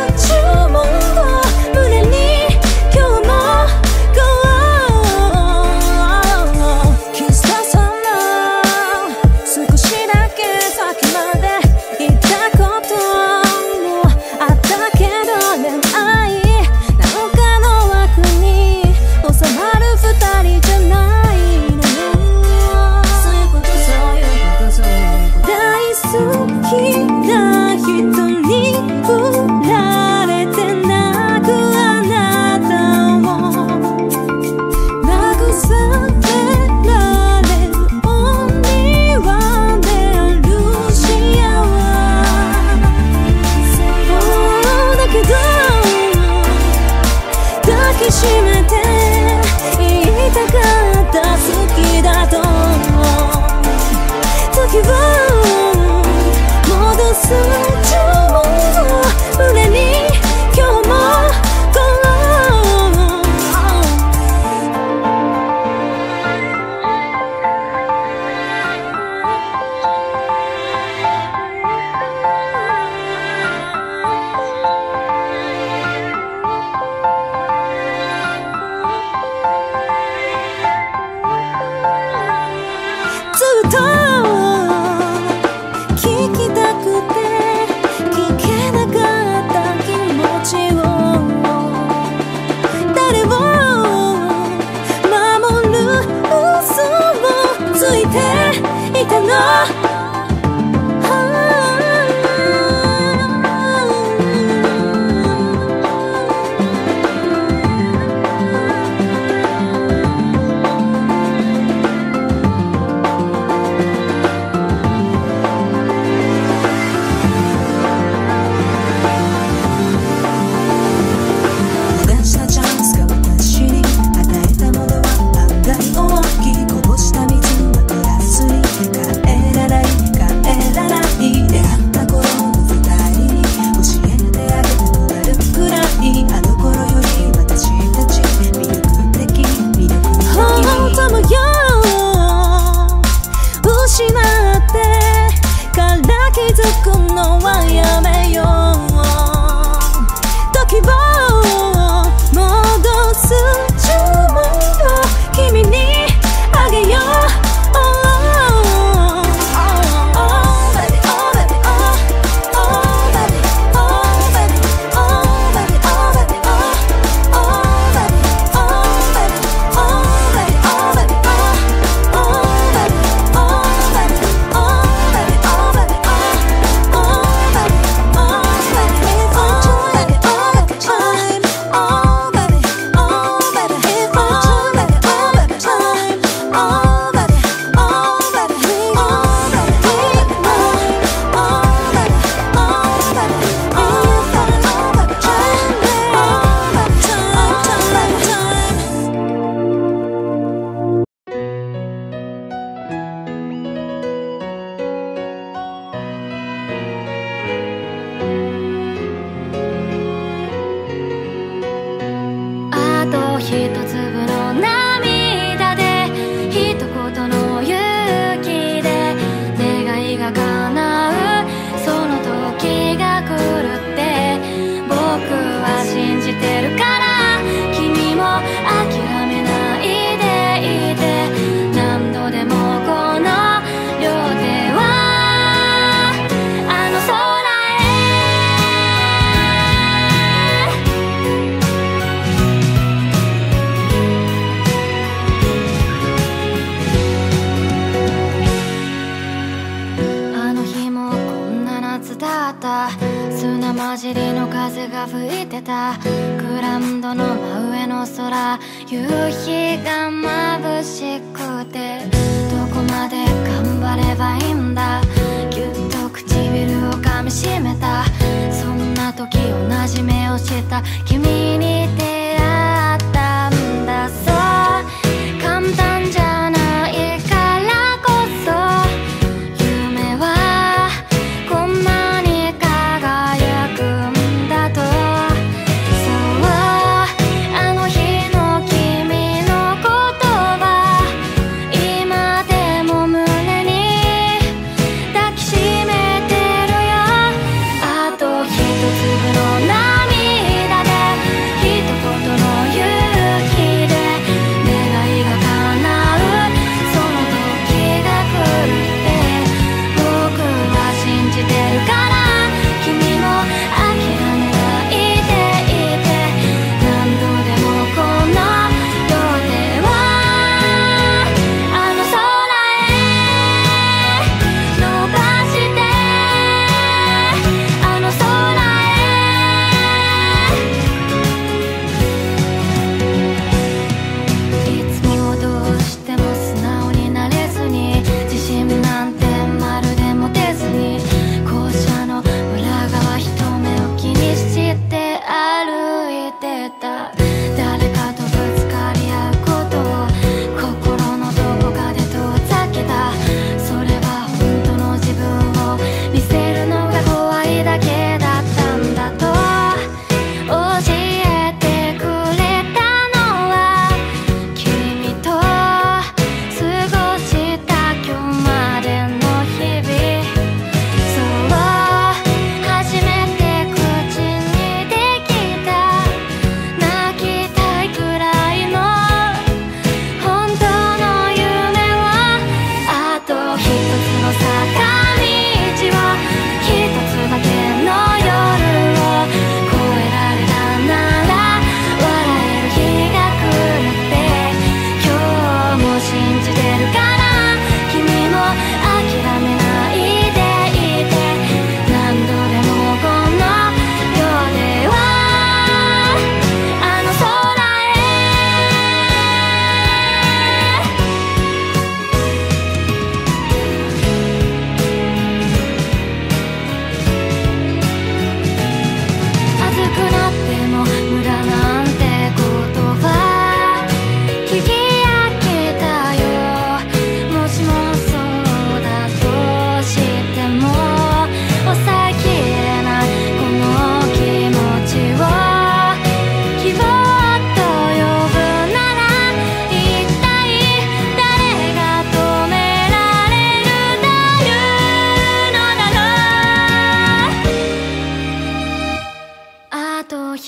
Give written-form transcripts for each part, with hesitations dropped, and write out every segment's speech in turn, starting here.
混じりの風が吹いてたグラウンドの真上の空、夕日が眩しくてどこまで頑張ればいいんだ、ぎゅっと唇を噛みしめた、そんな時同じ目をした君に出会ったんだ。そう簡単じゃないからこそ夢はこんなに輝くんだと。そうあの日の君の言葉、今でも胸に抱きしめてるよ。あと一粒の涙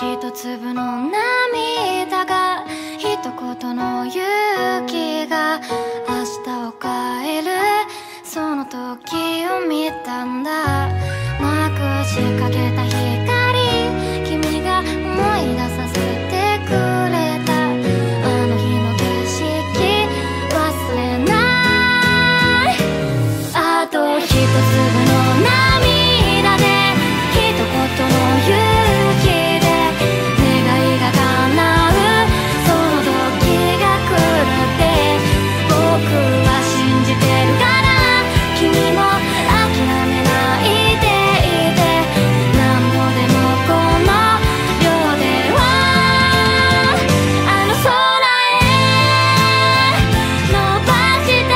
一粒の涙が一言の勇気が明日を変えるその時を見たんだ。なくしかけた光君が思い出させてくれたあの日の景色忘れない。あと一粒の涙で一言の勇気で願いが叶うその時が来るって僕は信じてるから君も諦めないでいて何度でもこの両手はあの空へ伸ばして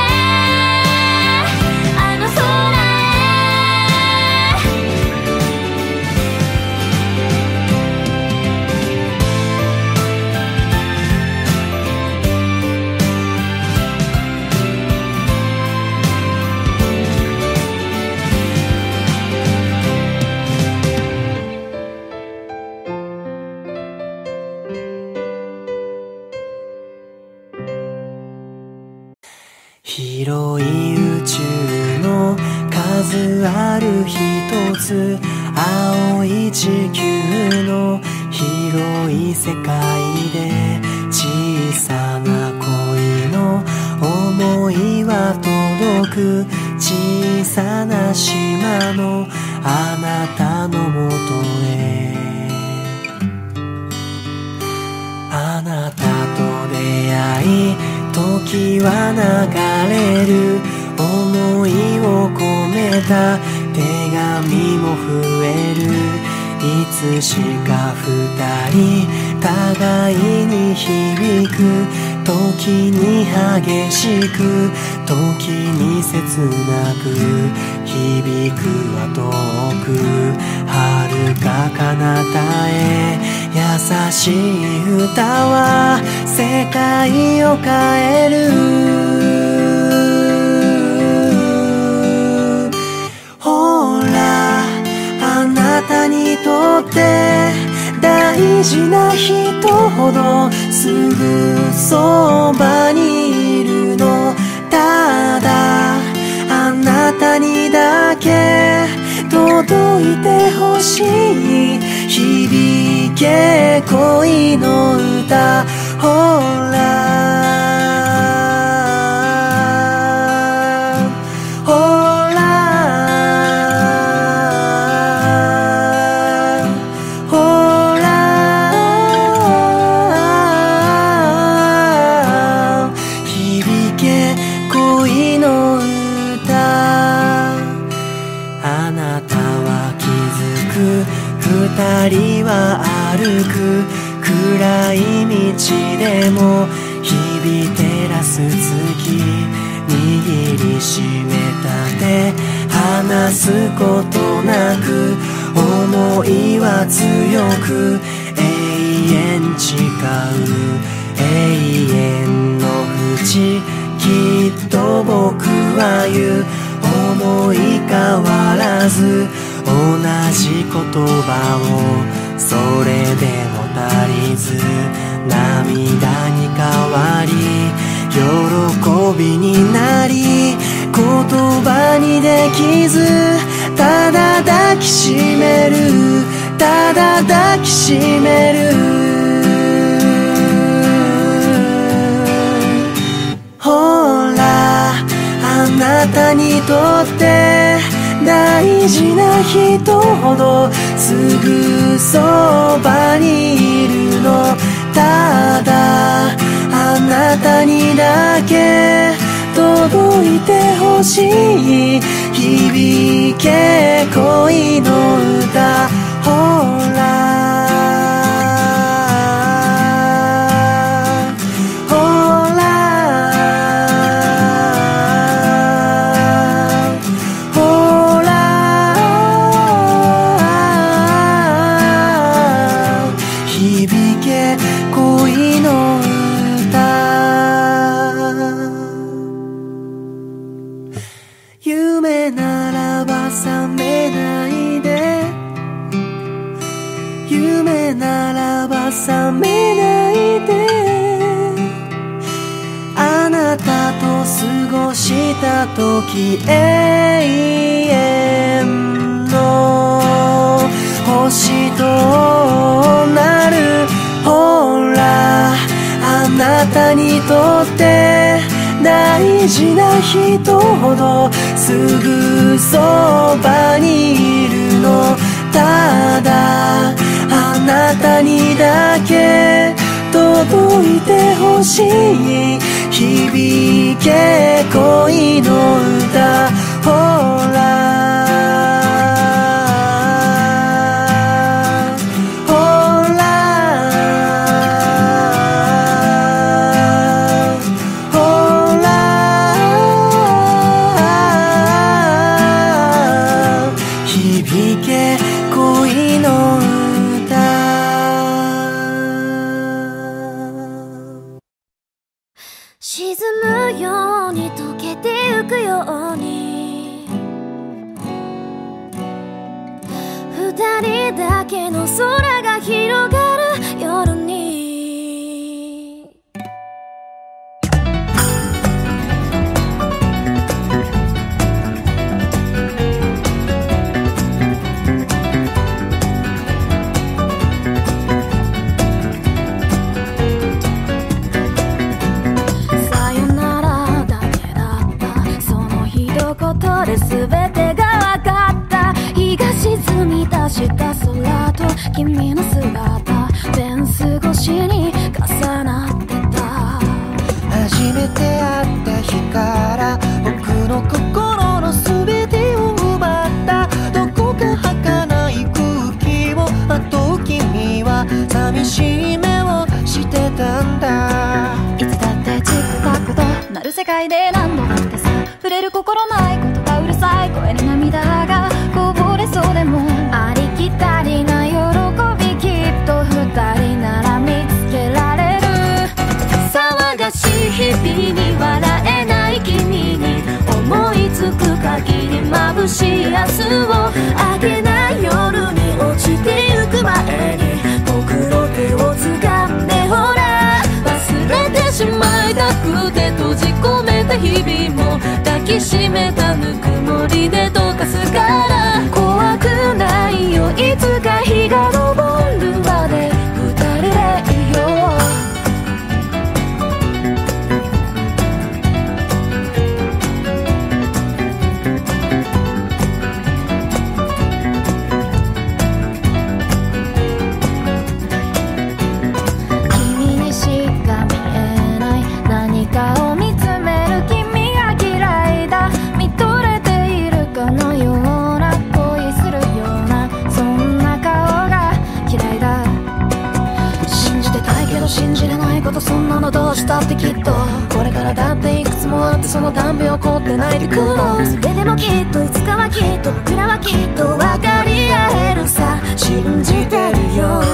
あの空広い宇宙の数ある一つ青い地球の広い世界で小さな恋の想いは届く小さな島のあなたのもとへあなたと出会い時は流れる想いを込めた手紙も増えるいつしか二人互いに響く時に激しく時に切なく響くは遠く遥か彼方へ優しい歌は世界を変えるほらあなたにとって大事な人ほどすぐそばにいるのただあなたにだけ届いてほしい響け恋の歌ほら二人は歩く暗い道でも響いてらす月握りしめた手離すことなく想いは強く永遠誓う永遠の淵きっと僕は言う思い変わらず同じ言葉をそれでも足りず涙に変わり喜びになり言葉にできずただ抱きしめるただ抱きしめるほらあなたにとって大事な人ほどすぐそばにいるのただあなたにだけ届いてほしい響け恋の歌ほら夢ならば覚めないで夢なら覚めないで、あなたと過ごした時永遠の星となる。ほらあなたにとって大事な人ほどすぐそばにいるの。ただあなたにだけ届いてほしい。響け恋の歌。ほら沈むように溶けてゆくように、二人だけの空が広がる夜に。全てが分かった。日が沈み出した空と君の姿、フェンス越しに重なってた。 初めて会った日から僕の心の全てを奪った。どこか儚い空気をまとう君は寂しい目をしてたんだ。 いつだってチクタクとなる世界で何度だってさ、触れる心ないことがうるさい声に涙がこぼれそうでも、ありきたりな喜びきっと二人なら見つけられる。騒がしい日々に笑えない君に思いつく限り眩しい明日を、明けない夜に落ちてゆく前に僕の手を掴んでほら、忘れてしまいたくて閉じ込めた日々も抱きしめたぬくもりで溶かすから、怖くないよいつか日が昇るまで二人でいよう。信じれないことそんなのどうしたってきっとこれからだっていくつもあって、そのたんび起こってないでくの。それでもきっといつかはきっと僕らはきっと分かり合えるさ、信じてるよ。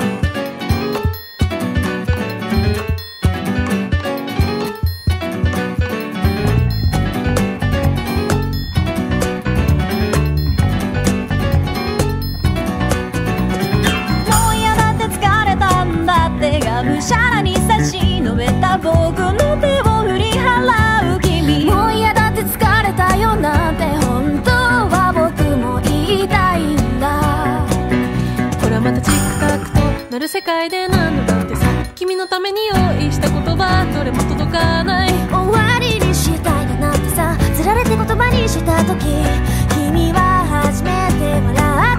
むしゃらに差し伸べた僕の手を振り払う君、もう嫌だって疲れたよなんて本当は僕も言いたいんだ。 ほらまたチクタクとなる世界で何度だってさ、君のために用意した言葉どれも届かない。 終わりにしたいだなんてさ、つられて言葉にした時君は初めて笑った。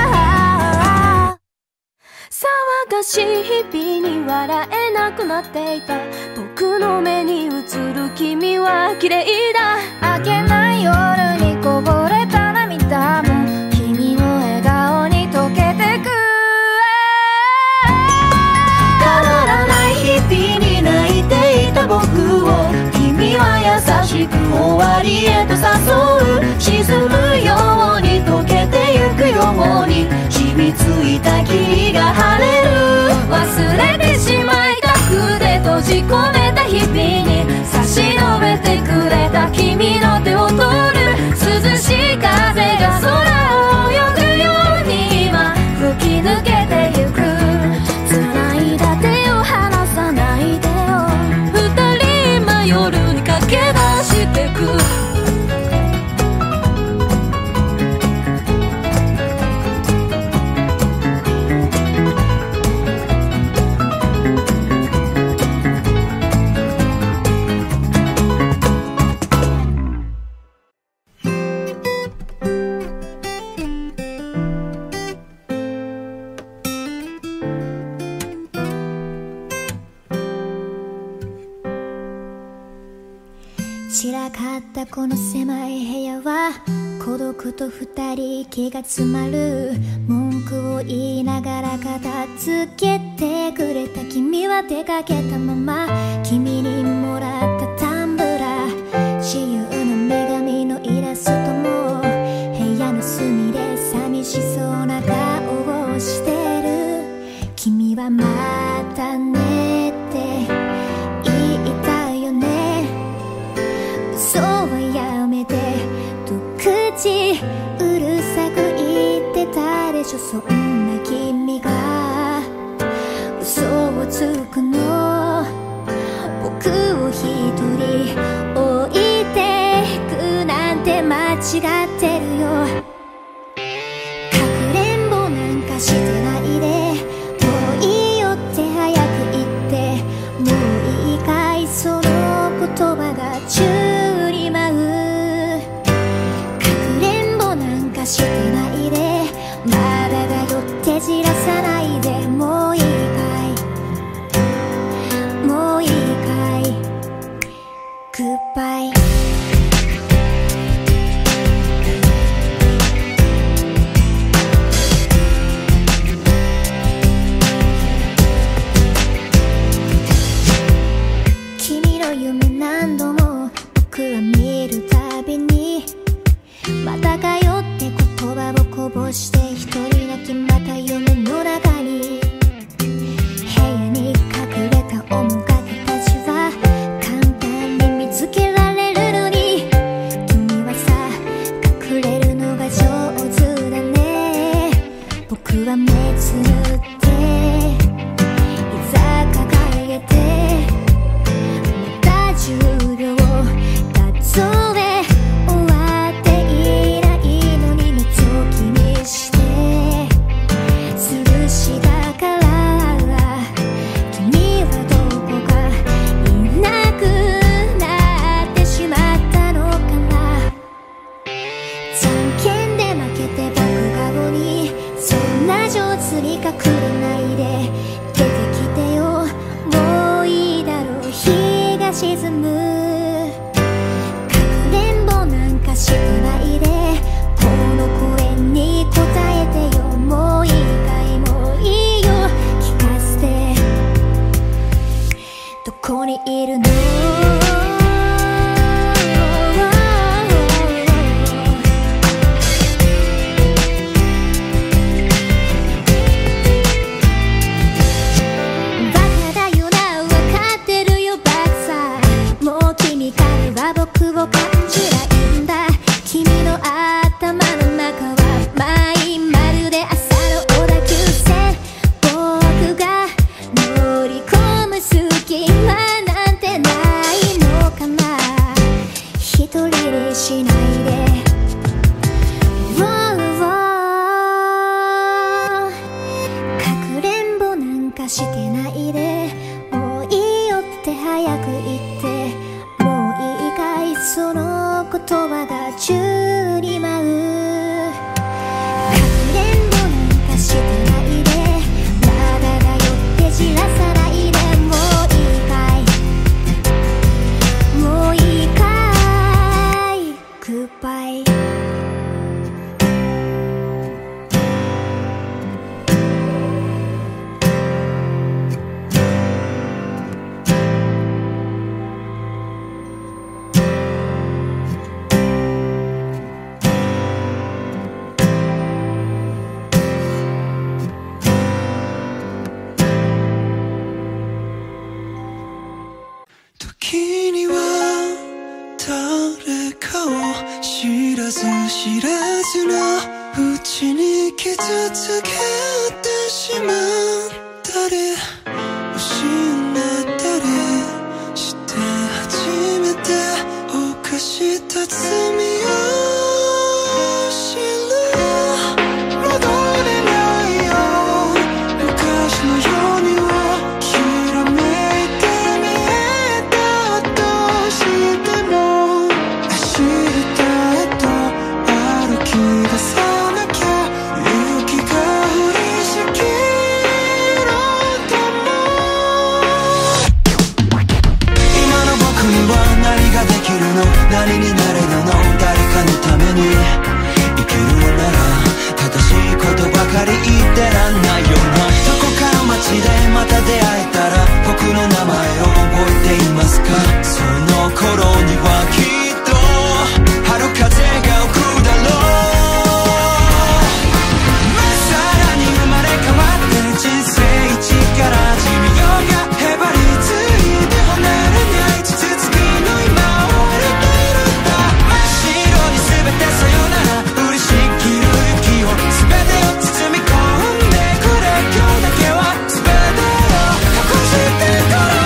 騒がしい日々に笑えなくなっていた僕の目に映る君は綺麗だ。明けない夜にこぼれた涙も君の笑顔に溶けてく。 変わらない日々に泣いていた僕を君は優しく終わりへと誘う。沈むように溶けてゆくように染みついた霧が晴れる。 忘れてしまいたくて閉じ込めた日々に差し伸べてくれた君の手を取る。涼しい風が空を泳ぐように今吹き抜けてゆく。繋かったこの狭い部屋は孤独と二人気が詰まる。文句を言いながら片付けてくれた君は出かけたまま、君にもらったタンブラー、自由の女神のイラストも部屋の隅で寂しそうな顔をしてる。君はまたねって言ったよね。嘘はやめてと口うるさく言ってたでしょ。そんな君が嘘をつくの、僕を一人置いてくなんて間違ってるよ。かくれんぼなんかしてないで、もういいよって早く言って、もういいかいその言葉が宙に舞う。かくれんぼなんかしてないで、まだだよってじらさないで、もういいかいもういいかいグッバイ。君の夢何度も僕は見るたびに、またかよって言葉をこぼして一人泣き、また夢の中に部屋に隠れた面影たちは簡単に見つけられるのに、君はさ隠れるのが上手だね。僕は目つぶって膝抱えて、また10秒数え終わっていないのに覗き見してスルーしたから、君はどこかいなくなってしまったのかな。じゃんけんで負けて爆顔に、そんな上手に隠れないで出てきてよ、もういいだろう日が沈む。してないでこの声に答えてよ、もういいかいもういいよ聞かせて、どこにいるの。バカだよな分かってるよバカさ、もう君からは僕を感じない。君の頭の中はマイまるで朝の小田急線、僕が乗り込む隙間なんてないのかな。一人でしないでかくれんぼなんかしてないで、もういいよって早く言って、もういいかいその言葉が宙に舞う。かくれんぼなんかしてないで、まだだよってじらさないで、もういいかいもういいかいグッバイ。 時には誰かを知らず知らずのうちに傷つけてしまったり失ったりして初めて犯した罪を知る。戻れないよ昔のようにはきらめいて見えたとしても、明日へと歩き出さなきゃ雪が降りしきるとも。今の僕には何ができるの、何また出会えたら僕の名前を覚えていますか？その頃にはきっと春風が吹くだろう。さらに生まれ変わって人生一から始めようが、へばりついて離れない地続きの今を歩いているんだ。真っ白に全てさよなら降りしきる雪を全てを包み込んでくれ。今日だけは全てを隠してくれ。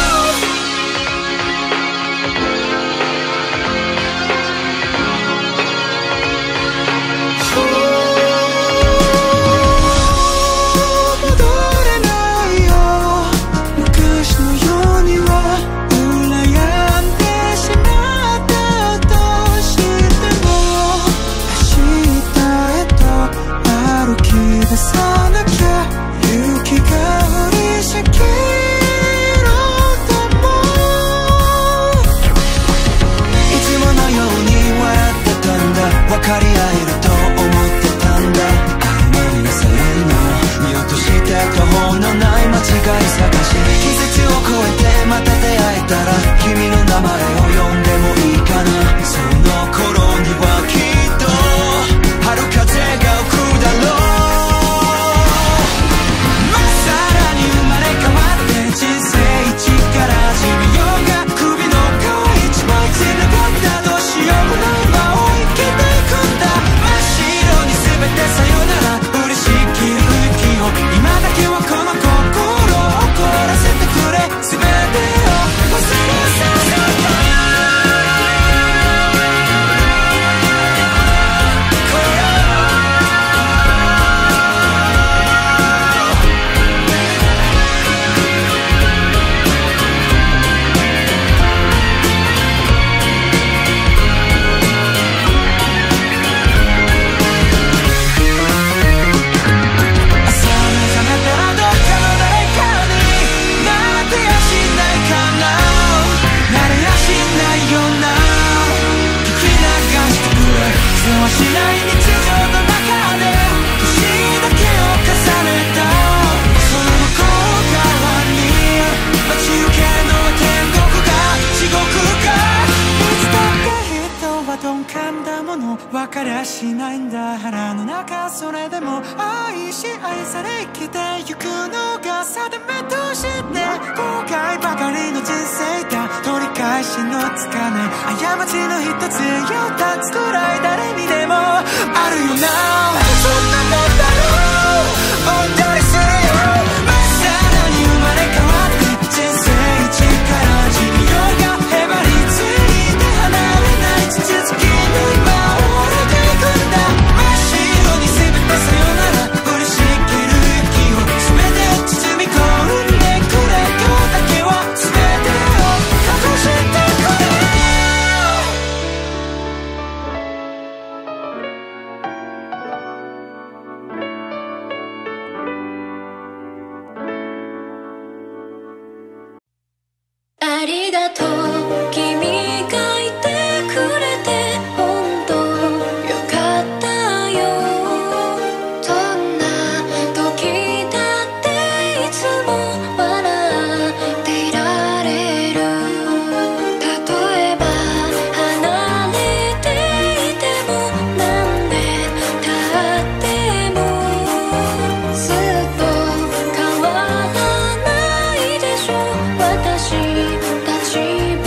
分かり合えると思ってたんだ。曖昧なさやりの見落として途方のない間違い探し、季節を超えてまた出会えたら君の名前を呼んでもいいかな。その頃にはきっと春風が吹くだろう。さらに生まれ変わって人生一から始めようが、首の皮一枚つながったどうしようもない今を生きて全てさよなら降りしきる息を、今だけはこの心を怒らせてくれ。全てを忘れさせてしない日常の中で星だけを重ねたその向こう側に待ち受けの天国か地獄か。いつだって人は鈍感だもの分かりゃしないんだ。腹の中それでも愛し愛され生きてゆくのが定めとして、後悔ばかりの人生だ。取り返しのつかない過ちの一つや二つくらい誰にでもあるよな。そんなもんだろう踊りするよ。さらに生まれ変わって人生一から始めようが、へばりついて離れない地続きの今を歩いていくんだ。真っ白に全てさよなら降りしきる息を全てを包み込んでくれ。今日だけは全てを隠してくれ。 ありがとう君がいてくれて本当よかったよ。どんな時だっていつも笑っていられる。例えば離れていても何年経ってもずっと変わらないでしょ私たち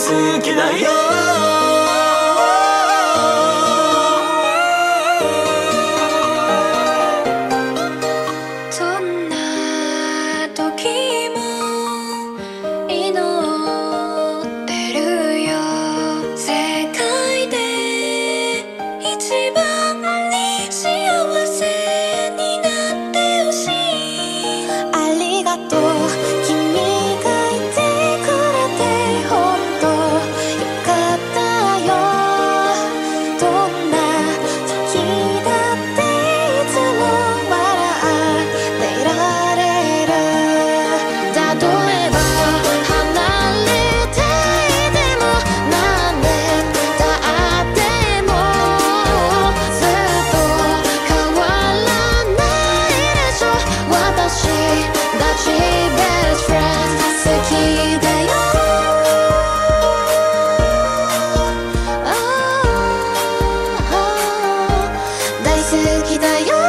好きだよ。 どんな時も祈ってるよ。世界で一番に幸せになってほしい。ありがとう、君がいてくれて本当よかったよ。どんな時だっていつも笑っていられる。例えば離れていても何年経ってもずっと変わらないでしょ。私たち best friends 好きだよ。大好きだよ。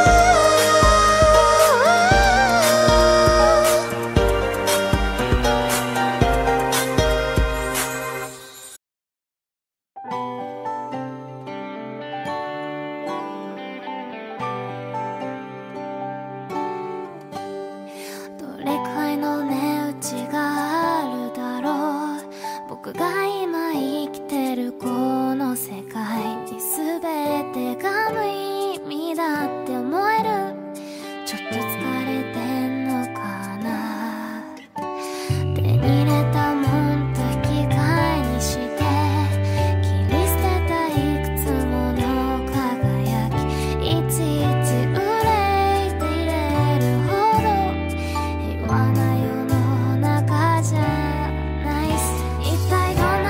どれくらいの値打ちがあるだろう。僕が今生きてるこの世界に全てが無意味だって思える。ちょっと疲れてんのかな。手に入れたもんと引き換えにして切り捨てたいくつもの輝き、いちいち憂いていれるほど平和な世の中じゃないっす。一体どんな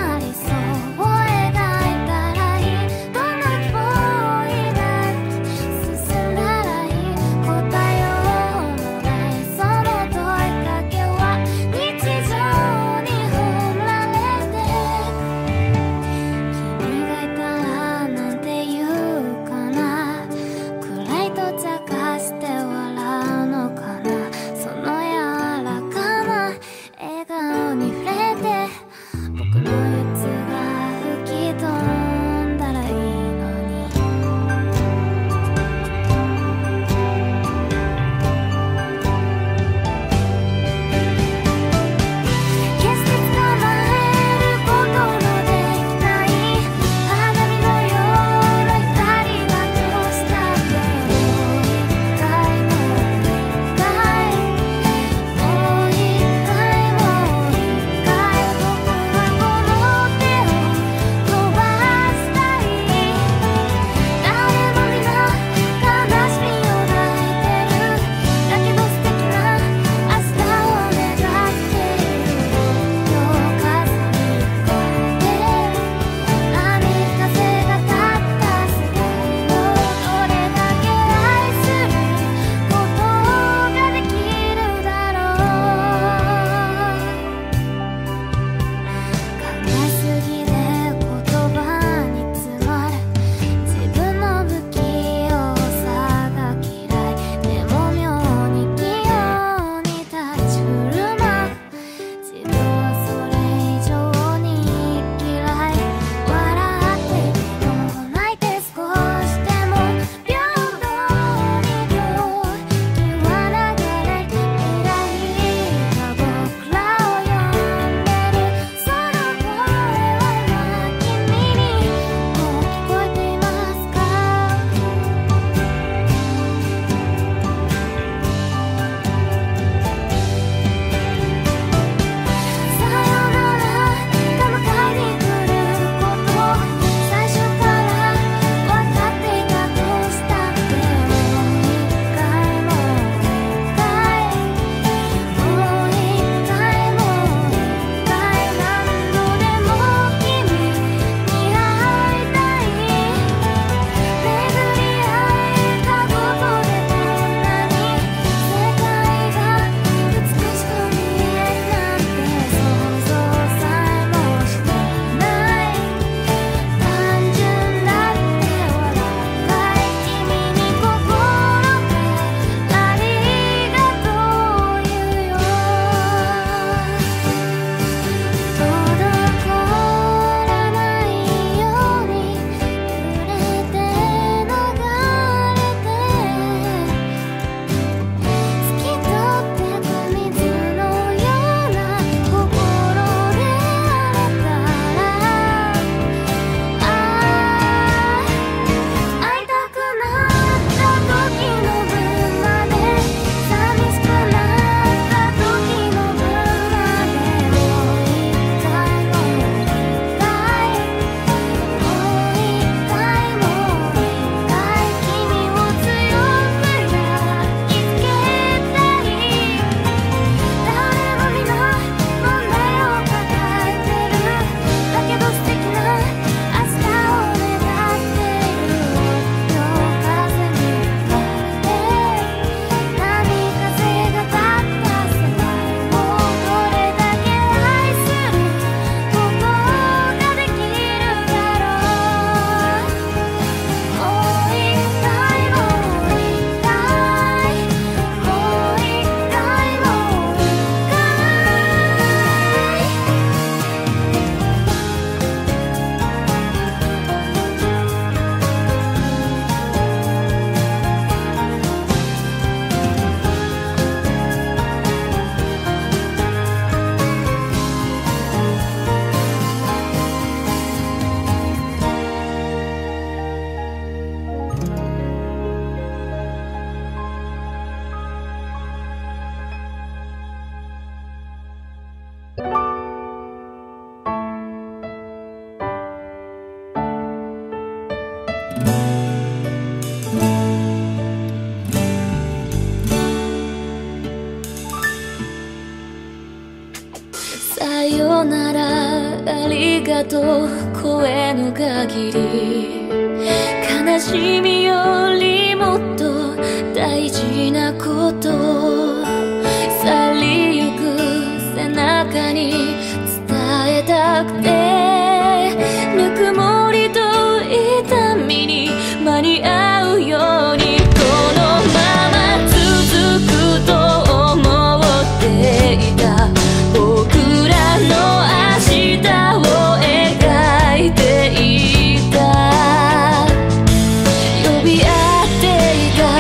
りがとう声の限り悲しみよりもっと大事なこと去りゆく背中に伝えたくてぬくもりと痛みに間に合うようにこのまま続くと思っていた僕らの明日を描いていた呼び合っていた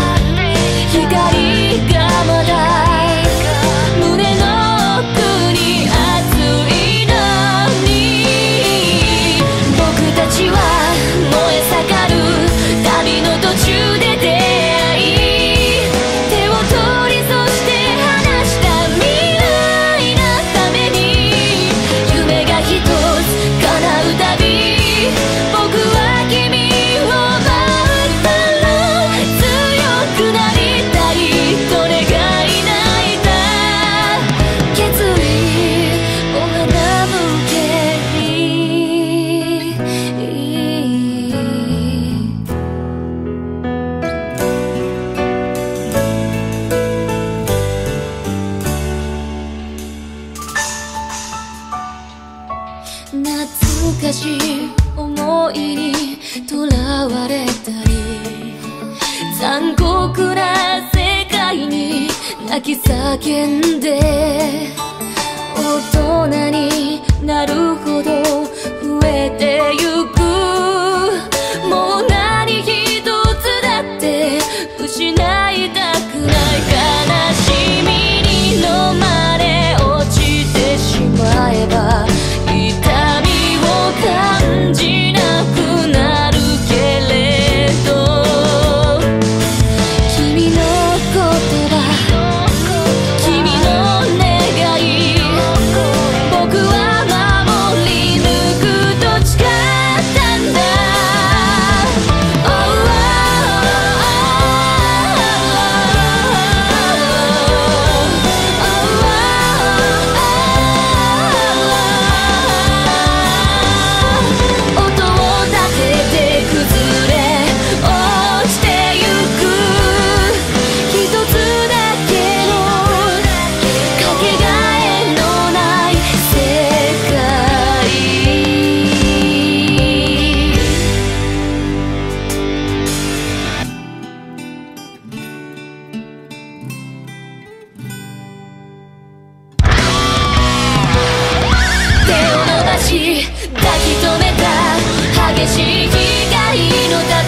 光がまだ胸の奥に熱いのに僕たちは燃え盛る旅の途中で出会い手を取りそして離した未来のために夢が一つ叶うたび僕は君を待ったら強くなりたいと願い泣いた決意お花向けに懐かしい思いにとらわれたり残酷な世界に泣き叫んで大人になるほど増えてゆくもう何一つだって失いたくない悲しみに飲まれ落ちてしまえば痛みを感じなくなるけれど君の言葉君の願い僕は守り抜くと誓ったんだ Oh,音を立てて崩れ落ちてゆく一つだけのかけがえのない世界手を伸ばし抱き留めた激しい光の束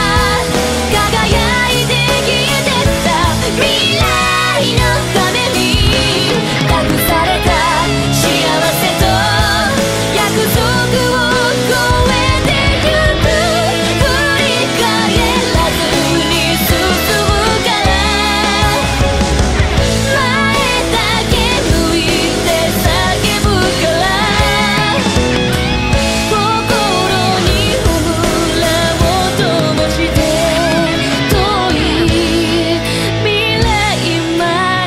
輝いて消えてった未来のために託された幸せと約束を超えてゆく振り返らずに進むから前だけ向いて叫ぶから心に炎を灯して遠い未来ま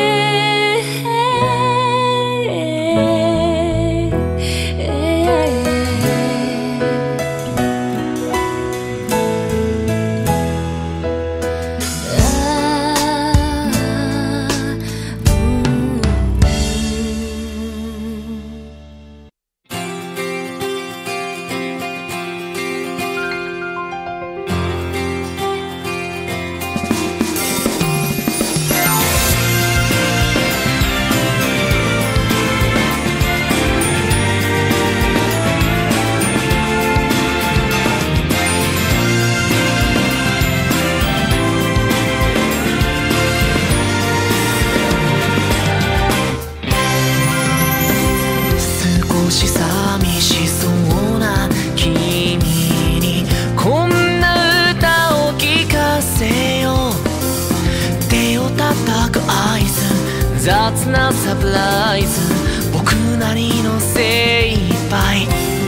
少し寂しそうな君にこんな歌を聴かせよう手を叩く合図雑なサプライズ僕なりの精一杯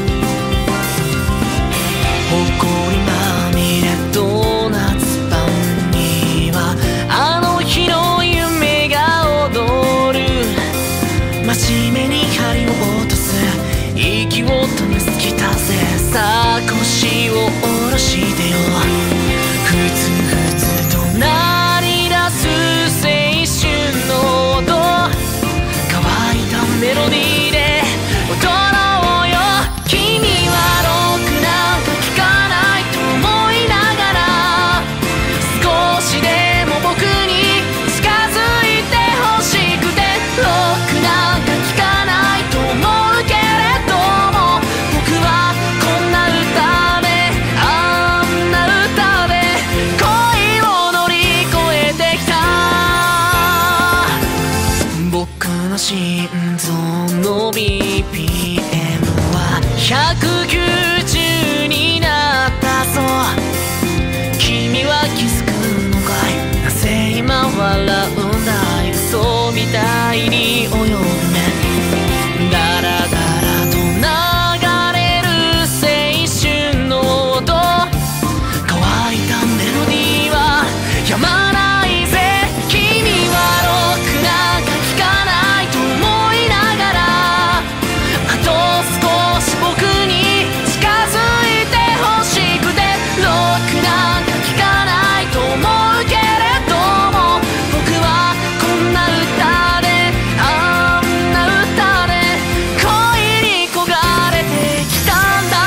誇りまみれドーナツパンにはあの日の夢が踊る真面目に針を落とすを止めすぎたぜ。さあ腰を下ろしてよ。ふつふつと鳴り出す青春の音、乾いたメロディーで踊ろうよ。君はロックなんか聴かないと思いながら、少しでも僕に近づいてほしくて。ロックなんか聴かないと思うけれども、僕はこんな歌であんな歌で恋を乗り越えてきた。僕の心臓の BPM は190になったぞ。君は気づくのかい、なぜ今笑うんだい。嘘みたいに泳ぐね。ダラダラと流れる青春の音、乾いたメロディーは止まないぜ。君はロックなんか聴かないと思いながら、あと少し僕に近づいてほしくて。ロックなんか聴かないと思うけれども、僕はこんな歌であんな歌で恋に焦がれてきたんだ。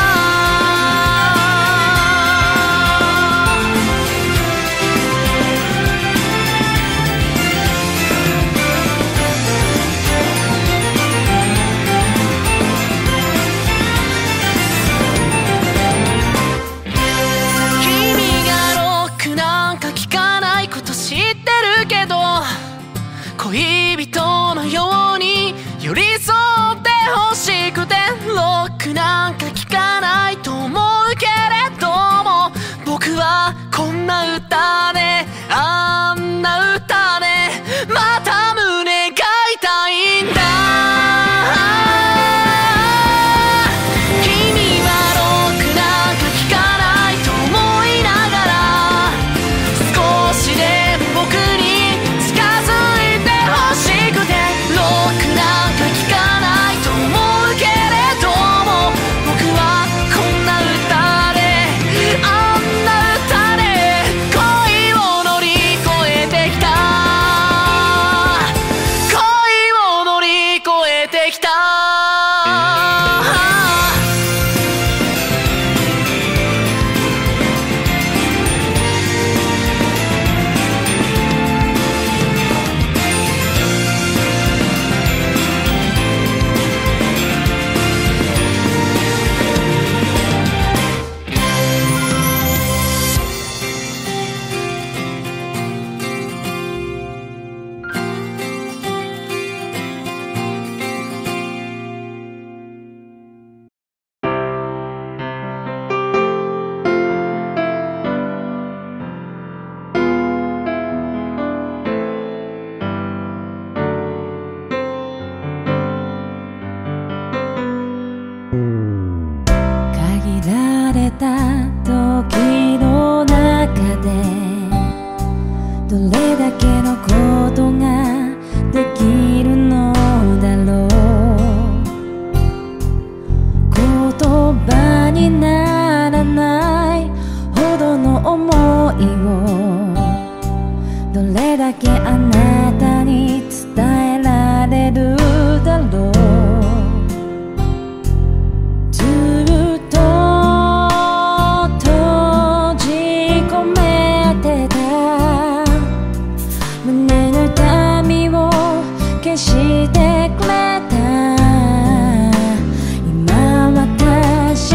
君がロックなんか聴かないこと知ってるけど、恋人のように寄り添ってほしくて。ロックなんか聴かないと思うけれども、僕はこんな歌であんな歌でまた胸が痛いんだ。君はロックなんか聴かないと思いながら、少しでも僕に近づいてほしくて。ロックなんか聴かないと思うけれども、僕はこんな歌であんな歌で恋を乗り越えてきた。恋を乗り越えてきた。 限られた時の中で、どれだけのことができるのだろう。言葉にならないほどの思いを、どれだけあなたに伝えられるだろう。ずっと閉じ込めてた胸の痛みを消してくれた。今私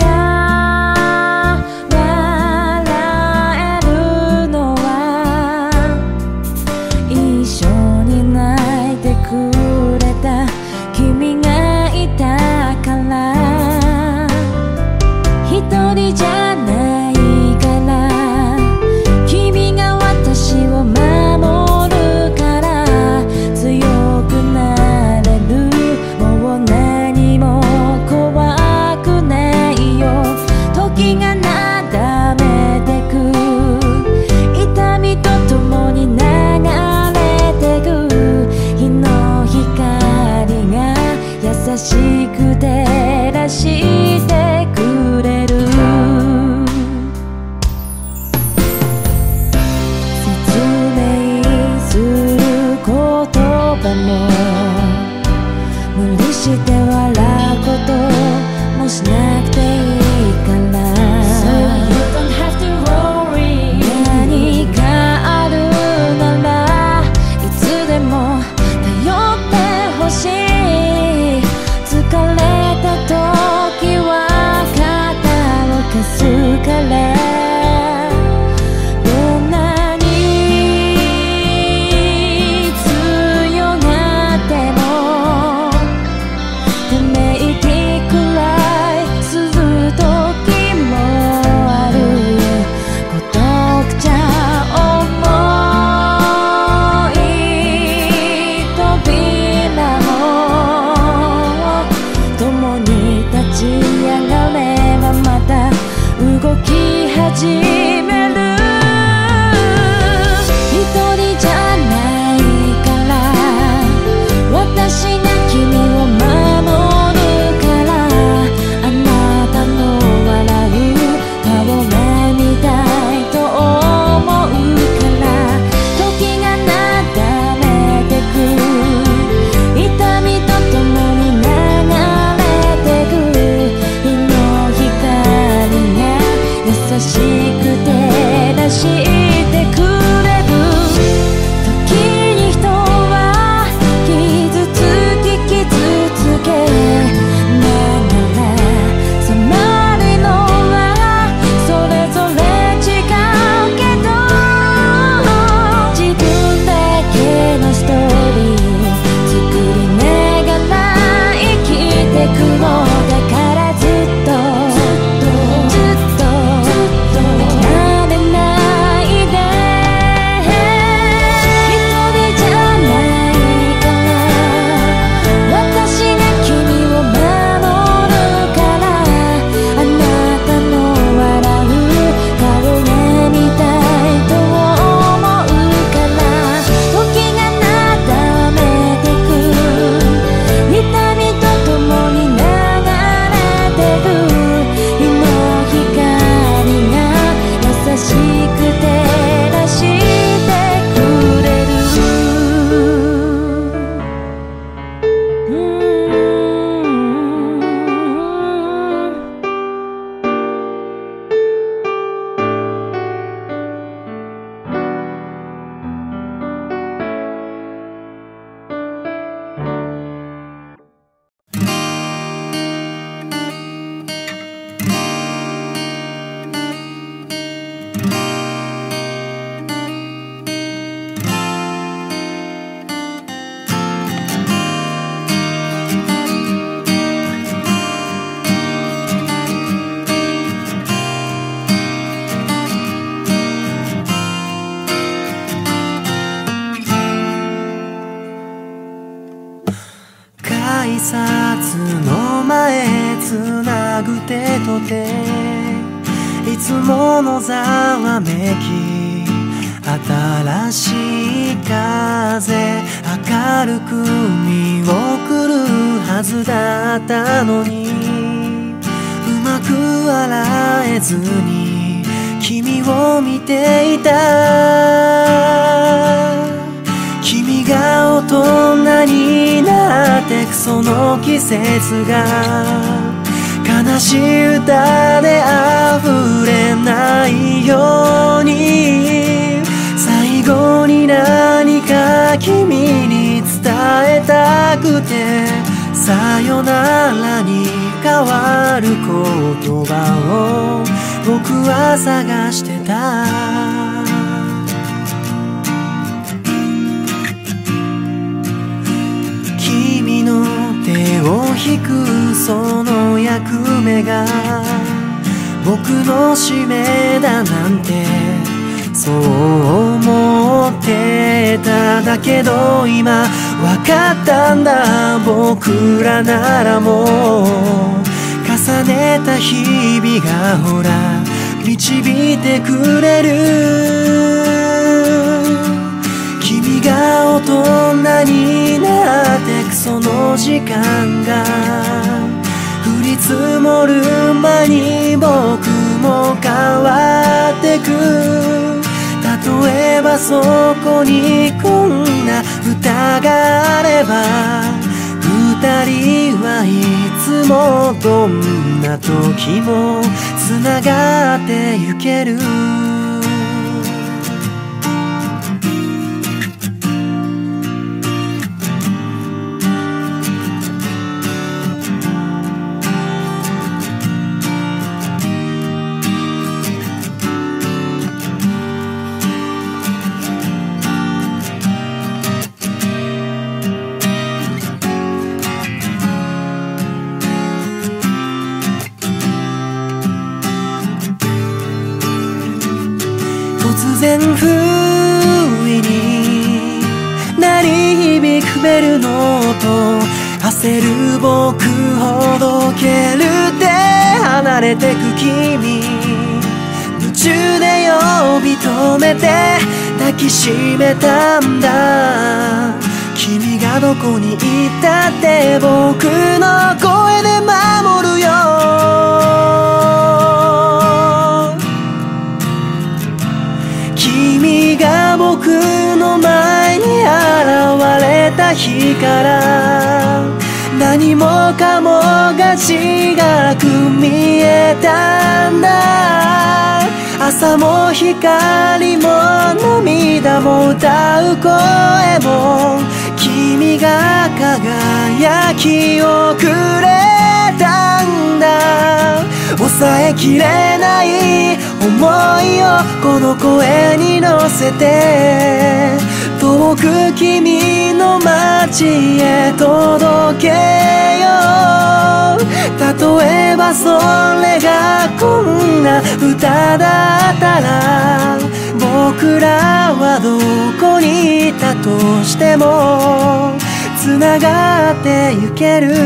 が笑えるのは、いしく照らしてくれる。時に人は傷つき傷つけながら染まるのはそれぞれ違うけど、自分だけのストーリー作りながら生きてくのだから、ずっと諦めないで。一人じゃないから私が君を守るから、あなたの笑う顔が見たいと思うから、時がなだめてく痛みとともに流れてる日の光が優しく照らしてくれる。 改札の前つなぐ手と手、いつものざわめき、新しい風明るく見送るはずだったのに、うまく笑えずに君を見ていた。君が大人になってくその季節が悲しい歌で溢れないように、最後に何か君に伝えたくて、さよならに変わる言葉を僕は探してた。君の手を引くその役目が僕の使命だなんてそう思ってた。だけど今わかったんだ、僕らならもう重ねた日々がほら導いてくれる。君が大人になってくその時間が降り積もる間に僕も変わってく。例えばそこにこんな歌があれば、二人はいつもどんな時もつながってゆける。突然不意に鳴り響くベルの音、焦る僕ほどけるって離れてく君、夢中で呼び止めて抱きしめたんだ。君がどこに行ったって僕の声で守るよ。君が僕の前に現れた日から何もかもが違く見えたんだ。 朝も光も涙も歌う声も君が輝きをくれたんだ。抑えきれない想いをこの声に乗せて遠く君の街へ届けよう。例えばそれがこんな歌だったら僕らはどこにいたとしてもつながってゆける。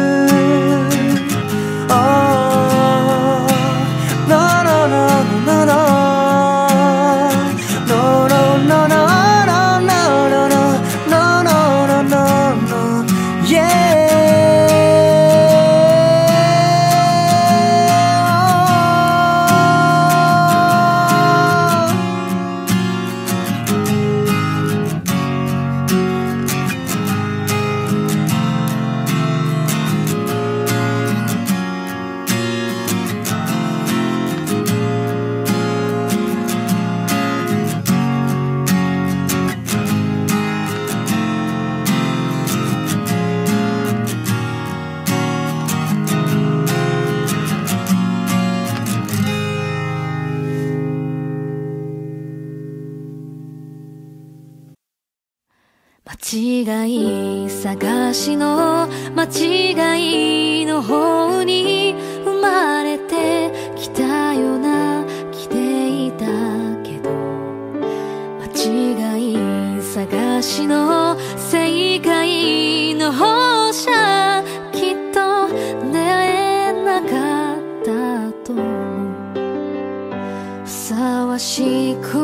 間違い探しの間違いの方に生まれてきたような気でいたけど間違い探しの正解の方じゃきっと出会えなかったと思う。ふさわしく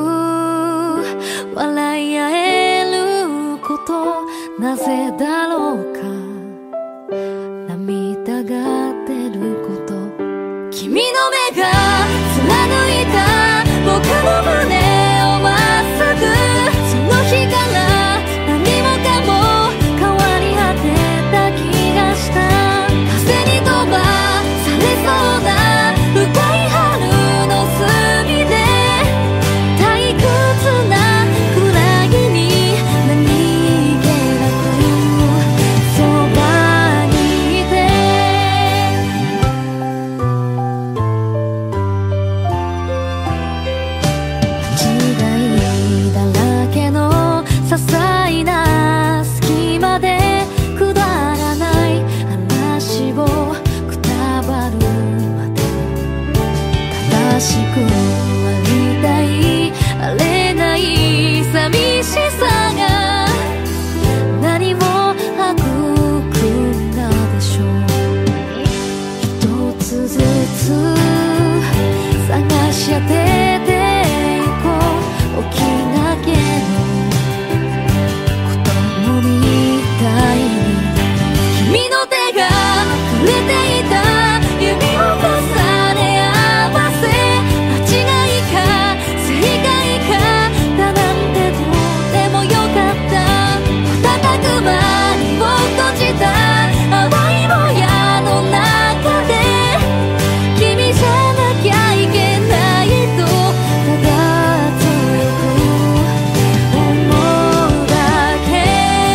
笑い合えることなぜだろうか。涙が出ること君の目が貫いた僕の胸をまっすぐその日から何もかも変わり果てた気がした。風に飛ばされそうな深い春の隅で退屈な暗いに何気なくそばにいて違いだらけの些細な隙間でくだらない話をくたばるまで正しくありたいあれない寂しさが何を育んだでしょう。一つずつ探し当てていこう大きな毛の子供みたいに君の手が触れていた指を重ね合わせ間違いか正解かだなんてどうでもよかった。瞬く間にを閉じた淡いもやの中で君じゃなきゃいけないとただ強く思うだけ。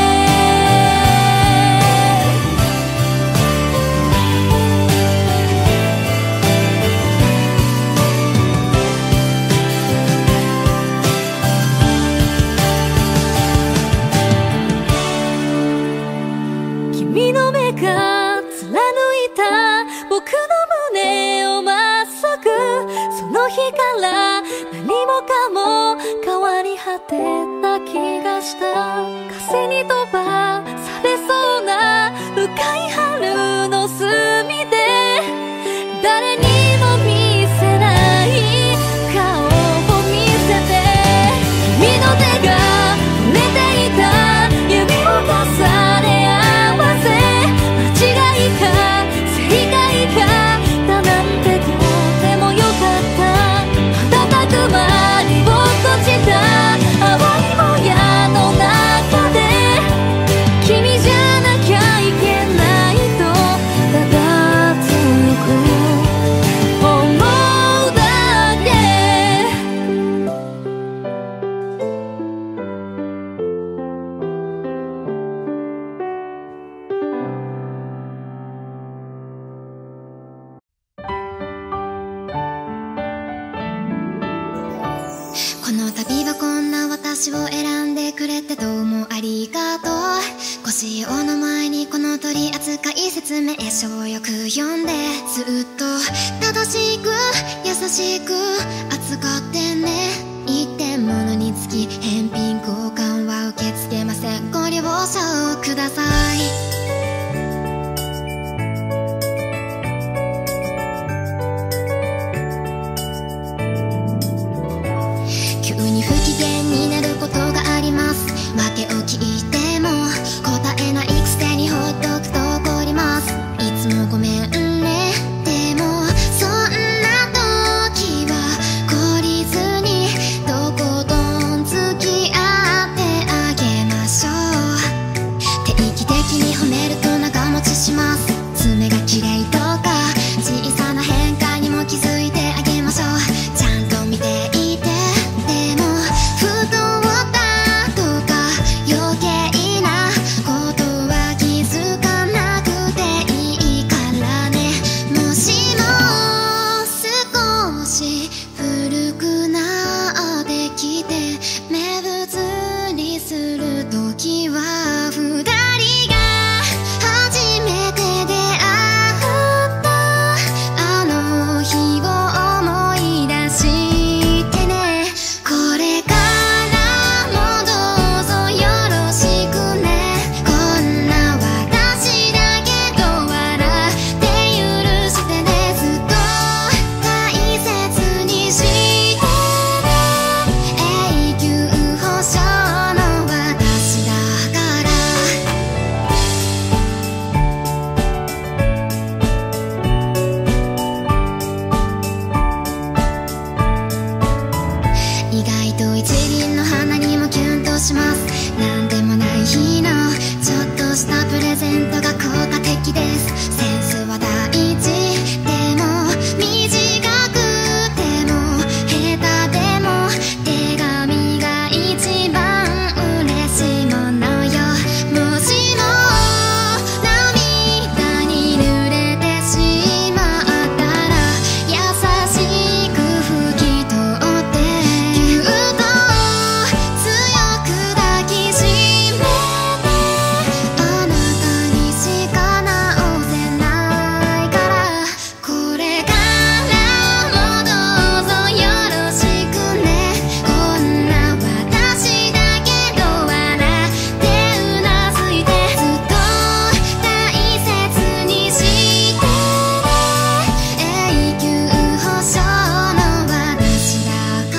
君の目が貫いた僕の胸をまっすぐその日から何もかも変わり果てた気がした。風に飛ばされそうな深い春の隅で誰にも見せない顔を見せて君の手が触れていた指を重ね合わせ間違いか正解かだなんてどうでもよかった。瞬く間にを閉じた淡いもやの中で君じゃなきゃいけないとただ私を選んでくれてどうもありがとう。ご使用の前にこの取扱説明書をよく読んで、ずっと正しく優しく扱ってね。一点物につき返品交換は受け付けません。ご了承ください。急に不機嫌になることがあります。訳を聞いても答えないくせにほっとくと怒ります。いつもごめんね。でもそんな時は懲りずにとことん付き合ってあげましょう。定期的に褒めると長持ちします。爪が綺麗とか小さな変化にも気づいてあげましょう。ちゃんと見ていて。でも不当だとか余計なことは気づかなくていいからね。もしも少し古くなってきて目移りするときは、二人が初めて出会ったあの日を思い出してね。これからもどうぞよろしくね。こんな私だけど笑って許してね。ずっと大切にしてね。永久保証の私だから。意外と一輪の花にもキュンとします。なんでもない日のちょっとしたプレゼントが効果的です。センスは大事。でも短くても下手でも手紙が一番嬉しいものよ。もしも涙に濡れてしまったら優しく拭き取ってぎゅっと強く抱きしめて、あなたにしか直せないから。これからもどうぞよろしくね。こんな私だけど笑ってうなずいて、ずっと大切にしてね。永久保証の私だから。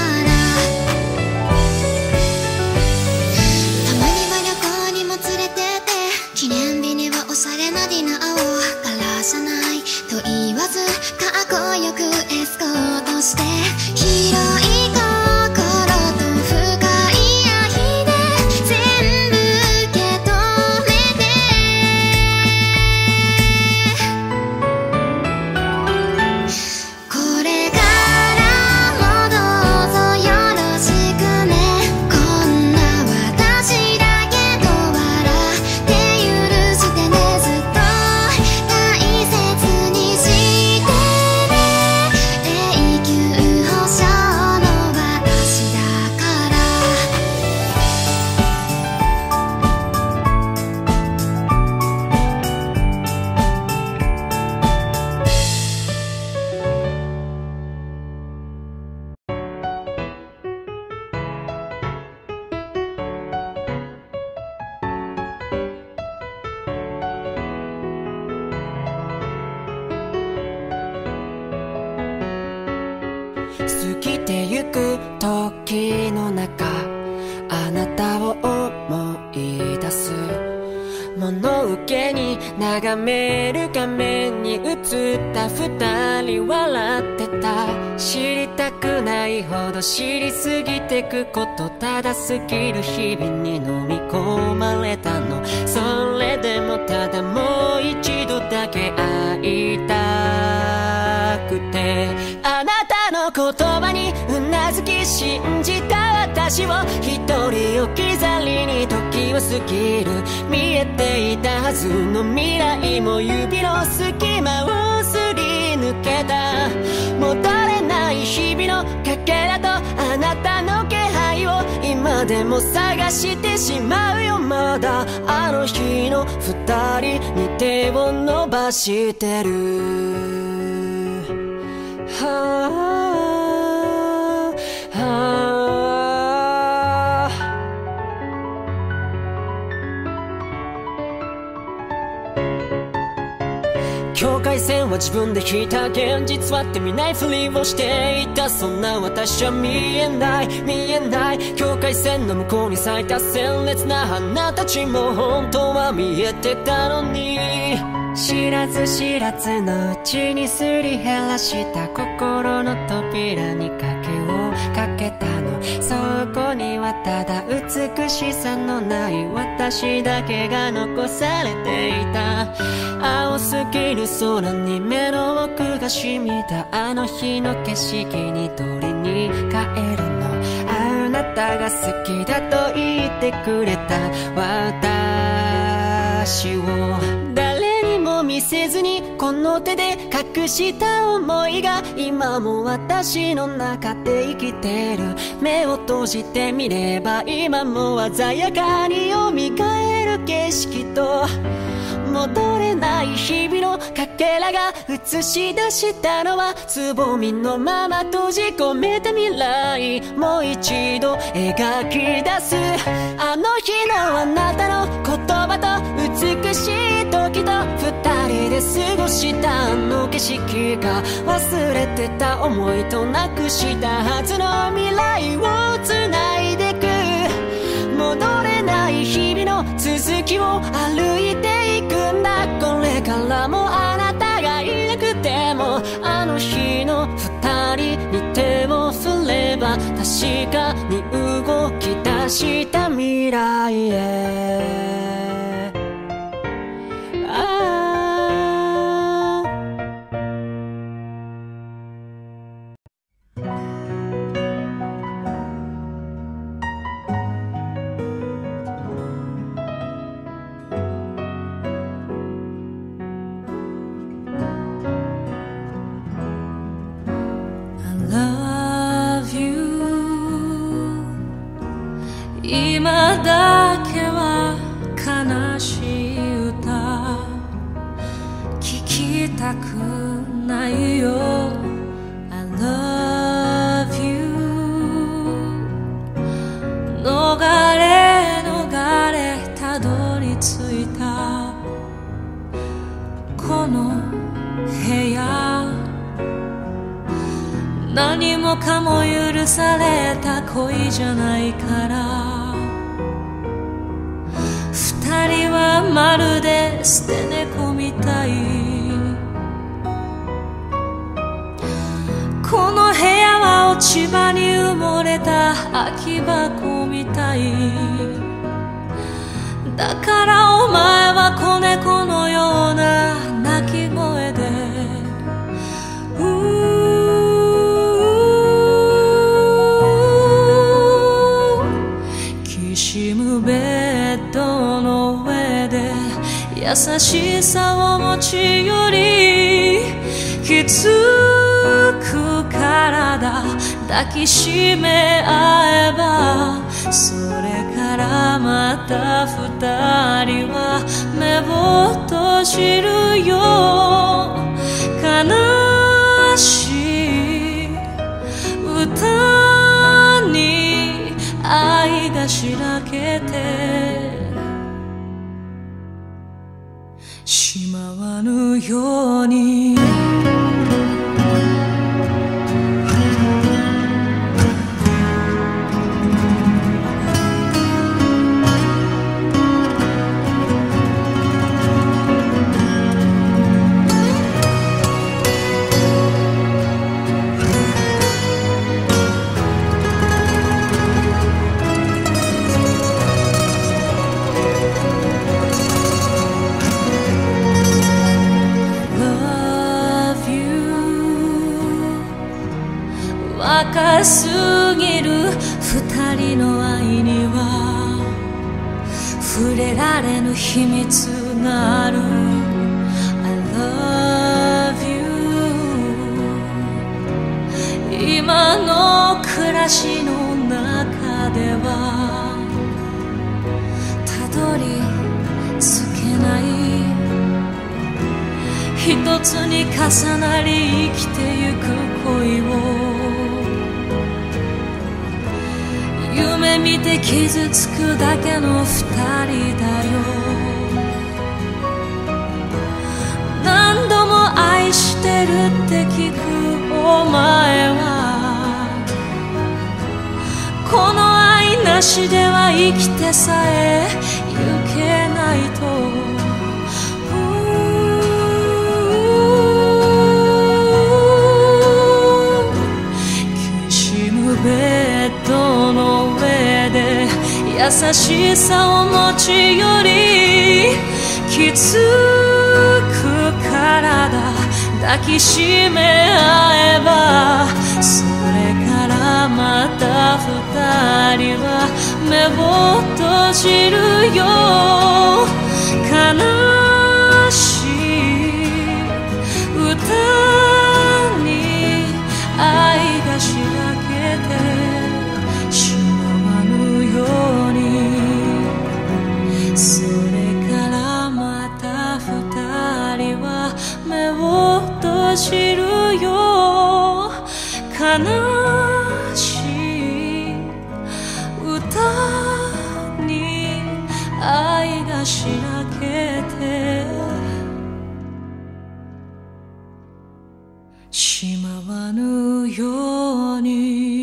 たまには旅行にも連れてって、記念日にはおしゃれなディナーを。からじゃないと言わずかっこよくエスコートして、広い心と深い愛で全部受け止めて。これからもどうぞよろしくね。こんな私だけど笑って許してね。ずっと大切にしてね。永久保証の私だから。 過ぎてゆく時の中、あなたを思い出す。物受けに眺める画面に映った二人笑ってた。知りたくないほど知りすぎてくこと、ただ過ぎる日々に飲み込まれたの。それでもただもう一度だけ会いたくて、あなたの言葉にうなずき信じた私を一人置き去りに時は過ぎる。見えていたはずの未来も指の隙間をすり抜けた。戻れない日々のかけらとあなたの気配を今今でも探してしまうよ。まだあの日の二人に手を伸ばしてる。はあはあ、境界線は自分で引いた。現実はって見ないふりをしていた。そんな私は見えない見えない。境界線の向こうに咲いた鮮烈な花たちも本当は見えてたのに、知らず知らずのうちにすり減らした心の扉に鍵をかけたの。そこにはただ美しさのない私だけが残されていた。青すぎる空に目の奥が染みた。あの日の景色に取りに帰るの。あなたが好きだと言ってくれた私を誰にも見せずにこの手で隠した思いが今も私の中で生きてる。目を閉じてみれば今も鮮やかに蘇る景色と戻れない日々のかけらが映し出したのはつぼみのまま閉じ込めた未来。もう一度描き出すあの日のあなたの言葉と美しい時と二人で過ごしたあの景色が忘れてた思いとなくしたはずの未来をつないでく。戻れない日々の続きを歩いていくんだ。これからもあなたがいなくてもあの日の二人に手を振れば確かに動き出した未来へ。 今だけは悲しい歌聞きたくないよ。 I love you 逃れたどり着いたこの部屋、何もかも許された恋じゃないから、二人はまるで捨て猫みたい。この部屋は落ち葉に埋もれた空き箱みたい。だからお前は子猫のような鳴き声できしむベッドの上で優しさを持ち寄りきつく体抱きしめ合えば、それからまた二人は目を閉じるよ。悲しい歌に愛がしらけてしまわぬように。若すぎる二人の愛には触れられぬ秘密がある。 I love you 今の暮らしの中ではたどり着けない一つに重なり生きてゆく恋を夢見て傷つくだけの二人だよ何度も愛してるって聞くお前はこの愛なしでは生きてさえゆけないとベッドの上で優しさを持ち寄りきつく体抱きしめ合えばそれからまた二人は目を閉じるよ悲しい歌に愛がしらけしまわぬようにそれからまた二人は目を閉じるよ悲しい歌に愛がしらけてしまわぬように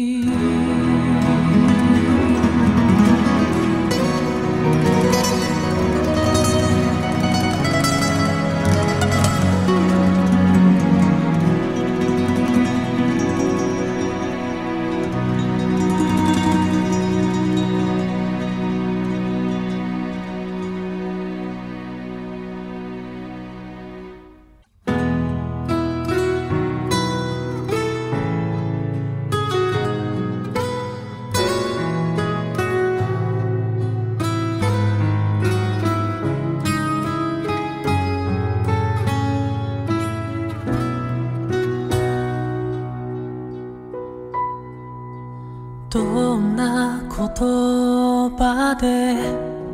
どんな言葉で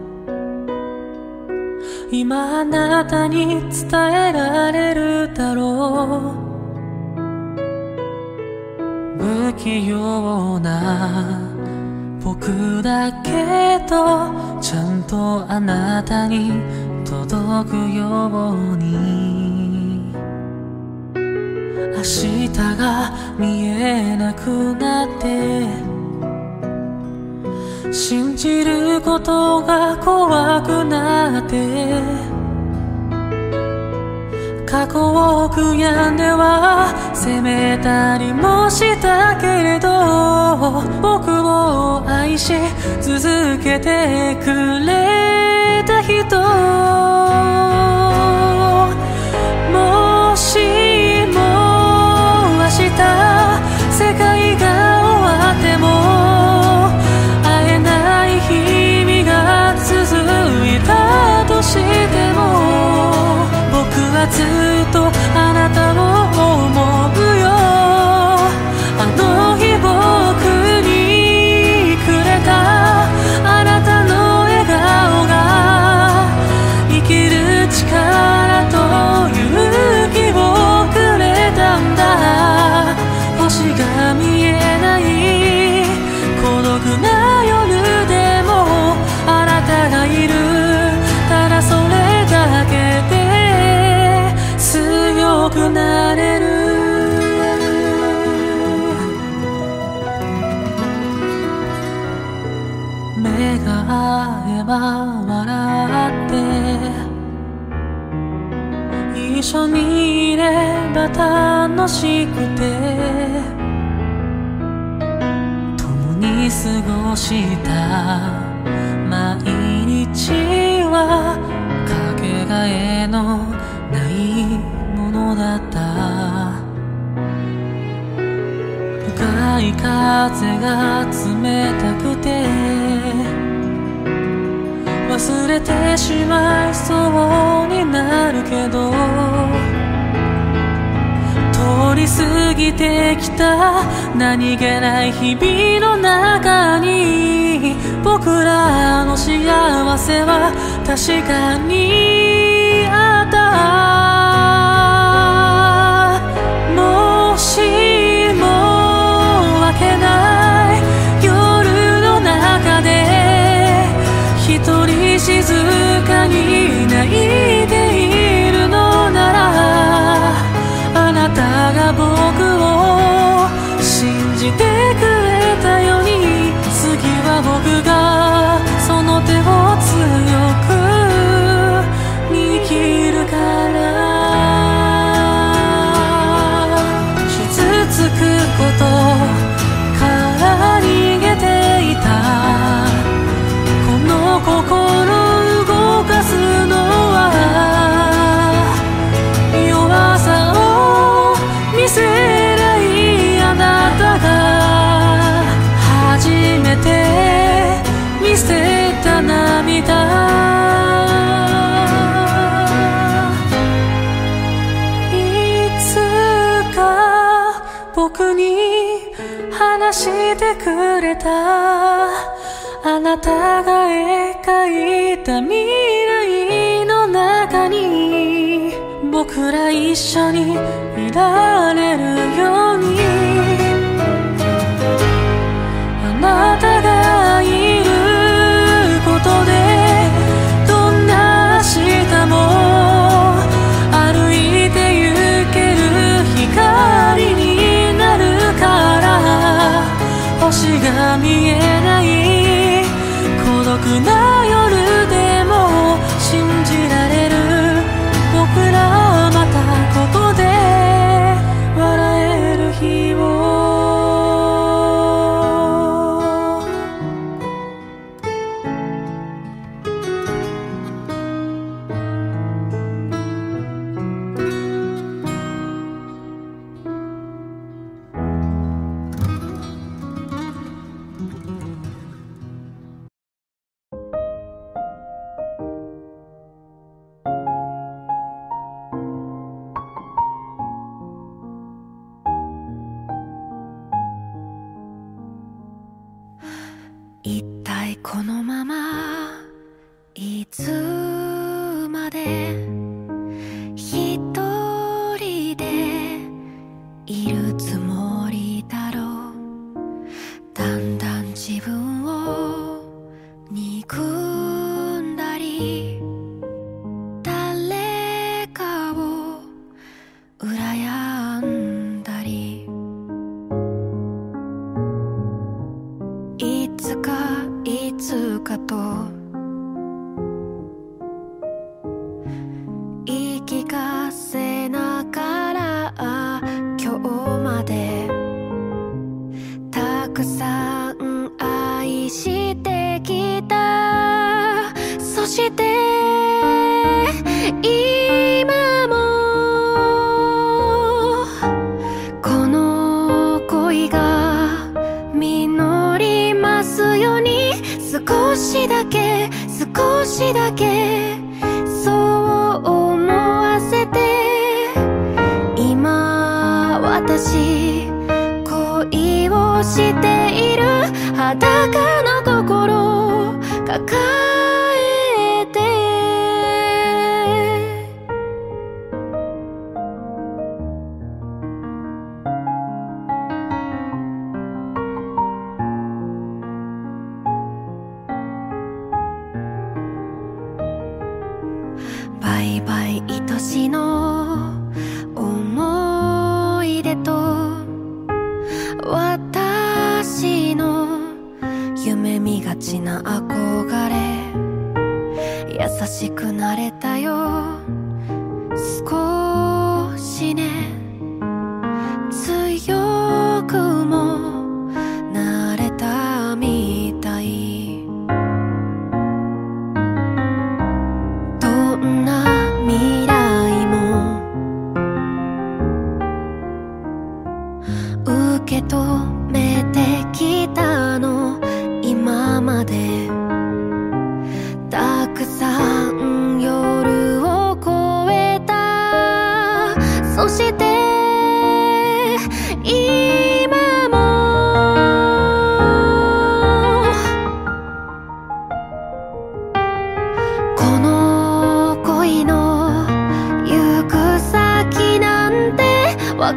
今あなたに伝えられるだろう不器用な僕だけどちゃんとあなたに届くように明日が見えなくなって信じることが怖くなって過去を悔やんでは責めたりもしたけれど僕を愛し続けてくれた人もしも明日世界が終わっても日々が続いたとしても僕はずっとあなたを思うよあの日僕にくれたあなたの笑顔が生きる力と勇気をくれたんだ星が見えない孤独な夜あなたがいるただそれだけで強くなれる目が合えば笑って一緒にいれば楽しくて共に過ごした毎日はかけがえのないものだった深い風が冷たくて忘れてしまいそうになるけど遠通り過ぎてきた何気ない日々の中に僕らの幸せは確かにあった。もしも明けない夜の中で一人静かに泣いているのなら、あなたが僕を信じてくれたように、次は僕がその手を強く握るから。傷つくことから逃げていたこの心を動かすのは、弱さを見せないあなたが初めて見せた涙。いつか僕に話してくれたあなたが描いた未来の中に僕ら一緒にいられるように、あなたがいることでどんな明日も歩いて行ける光になるから、星が見えない孤独な夜でも信じられる、僕らまたここで笑える日を。 一体このままいつまで一人でいるつもりだろう。だんだん自分を憎んだり、誰かを羨んだり、いつかと言い聞かせながら今日までたくさん愛してきた。そして今もこの恋が実りますように、少しだけそう思わせて、今私恋をしている裸の心抱えて、バイバイ愛しの思い出と私の夢見がちな憧れ、優しくなれたよ少しね、強くもなれたみたい。どんな未来も受け止めてきたの、今までたくさん夜を越えた。そして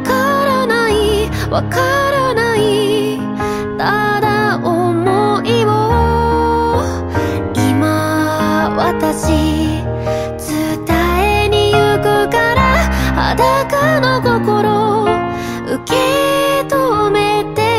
からない、わからない、ただ思いを今私伝えに行くから、裸の心受け止めて。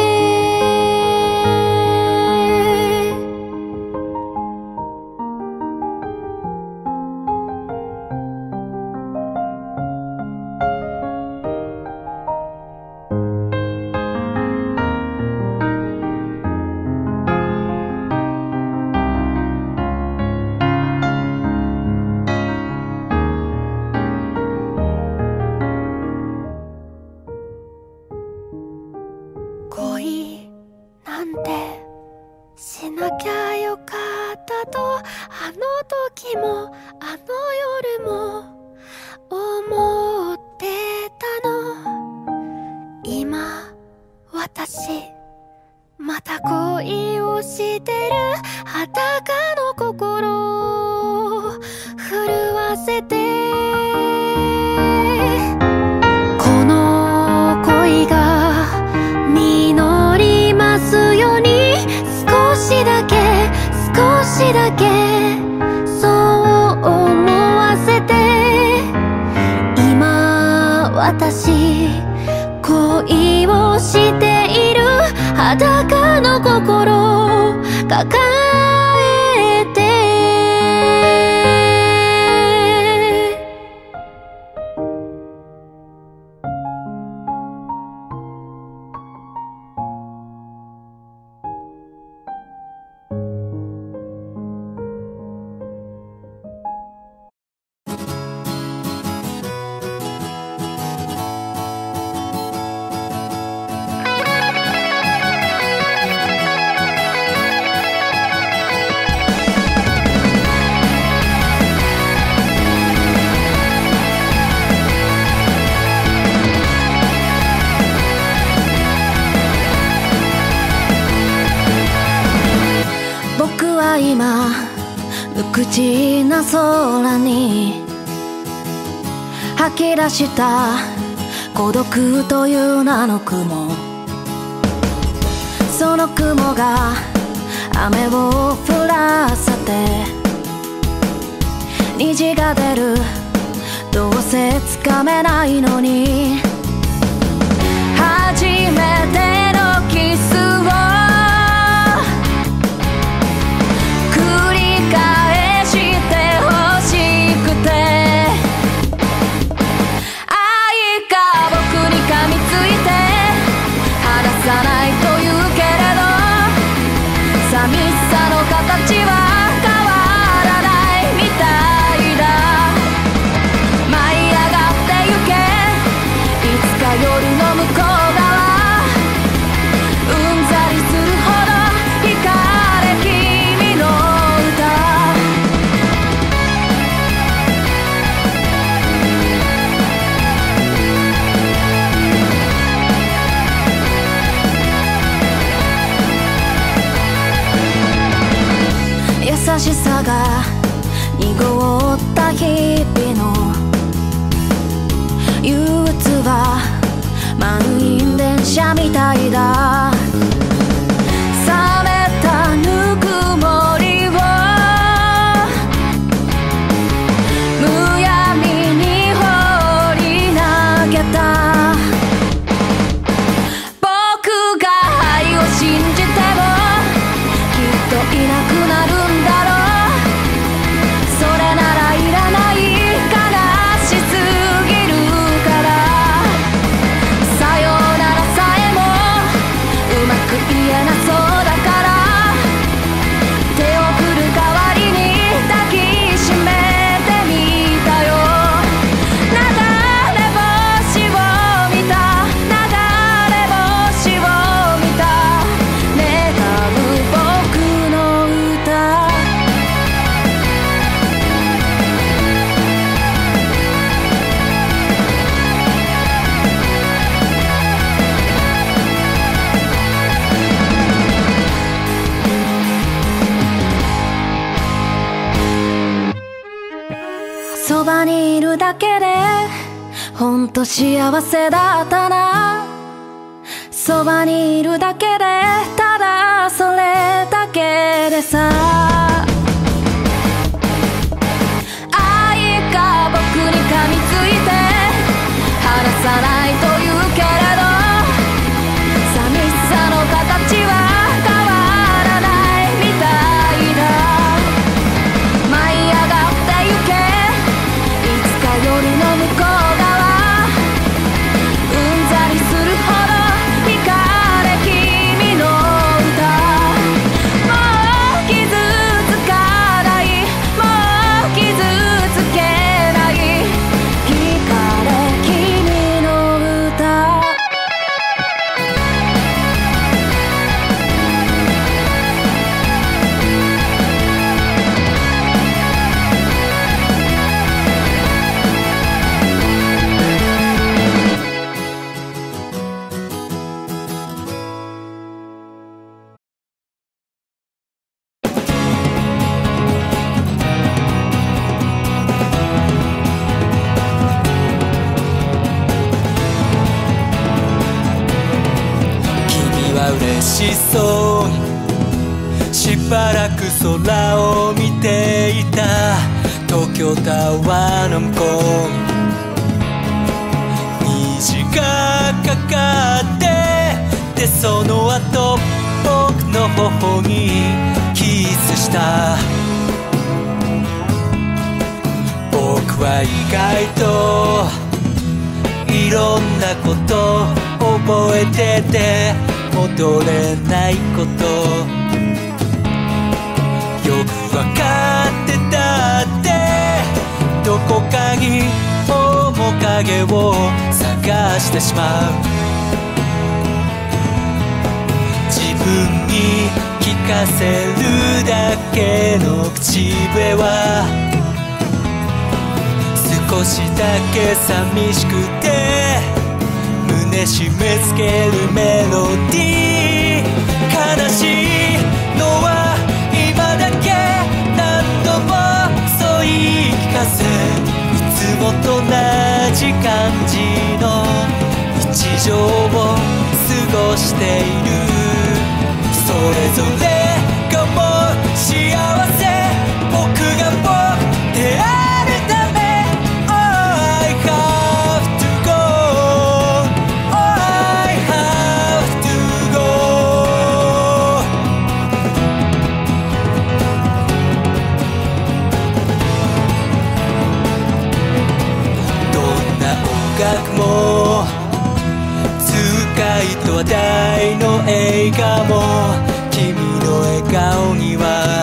恋なんてしなきゃよかったと、あの時もあの夜も思ってたの。今私また恋をしてる、裸の心震わせて。この恋が実りますように、少しだけ少しだけそう思わせて。今私恋をしている、裸の心抱えて。今無口な空に吐き出した孤独という名の雲、その雲が雨を降らせて虹が出る、どうせつかめないのに。初めてのキスを返してほしくて、愛が僕に噛みついて離さないというけれど、寂しさの形は変わらないみたいだ。舞い上がってゆけ、いつか夜の向こう側、うんざりするほど惹かれ君の優しさが濁った日々の憂鬱は満員電車みたいだ。冷めたぬくもりをむやみに放り投げた。僕が愛を信じてもきっといなくなるんだろう。それならいらない、悲しすぎるから。さよならさえもうまく言えなそうだから、手を振る代わりに抱きしめてみたよ。流れ星を見た、流れ星を見た、願う僕の歌。そばにいるだけで本んと幸せだったな。そばにいるだけで、ただそれだけでさ。愛が僕に噛みついて離さないと言うけれど、寂しさの形は変わらないみたいだ。舞い上がってゆけ、いつか夜の向こう側、うんざりするほど惹かれ君の歌。もう傷つかない、もう傷つけない、惹かれ君の歌。 君は嬉しそうにしばらく空を見ていた。東京タワーの向こうに虹がかかって、でその後僕の頬にキスした。僕は意外といろんなこと覚えてて、戻れないことよくわかってたって、どこかに面影を探してしまう。自分に聞かせるだけの口笛は少しだけ寂しくて胸締め付けるメロディー。悲しいのは今だけ、何度もそう言い聞かせ、いつもと同じ感じの日常を過ごしている。それぞれがもう幸せ、僕が僕であるため、I have to go, I have to go。 どんな音楽も使いと話題の映画も、君の笑顔には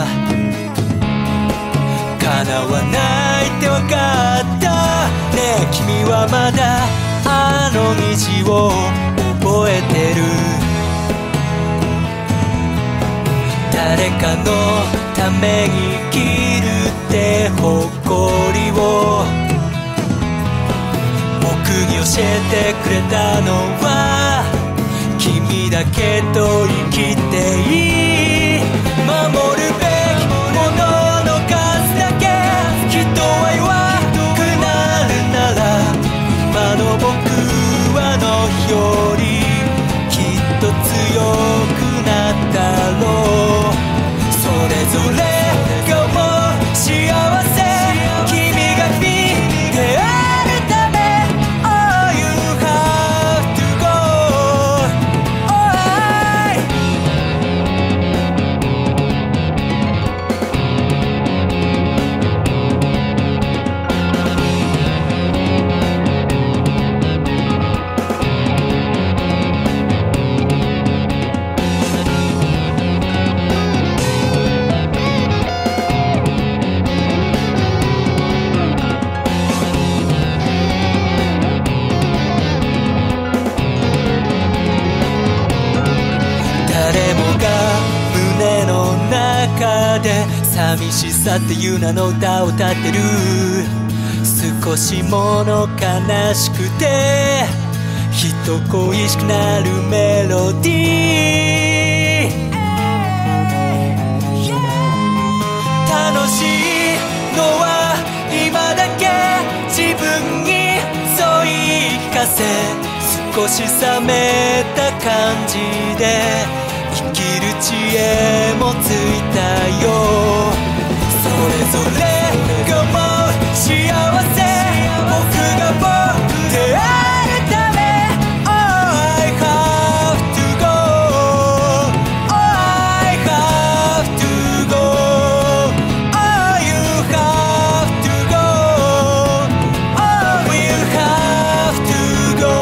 かなわないってわかった。ねえ君はまだあの虹を覚えてる。誰かのために生きるって誇りを僕に教えてくれたのは、君だけと生きていい。守るべきものの数だけ、人は弱くなるなら、今の僕はあの日よりきっと強くなったろう。それぞれがもう幸せ、君が君であるため、Oh you have to go。誰もが胸の中で寂しさっていう名の歌を歌ってる。少しもの悲しくて人恋しくなるメロディー。楽しいのは今だけ、自分にそう言いせ少し冷めた感じで生きる知恵もついたよ。それぞれが思う幸せ、僕がもう出会えるため Oh I have to go Oh I have to go Oh you have to go Oh we have to go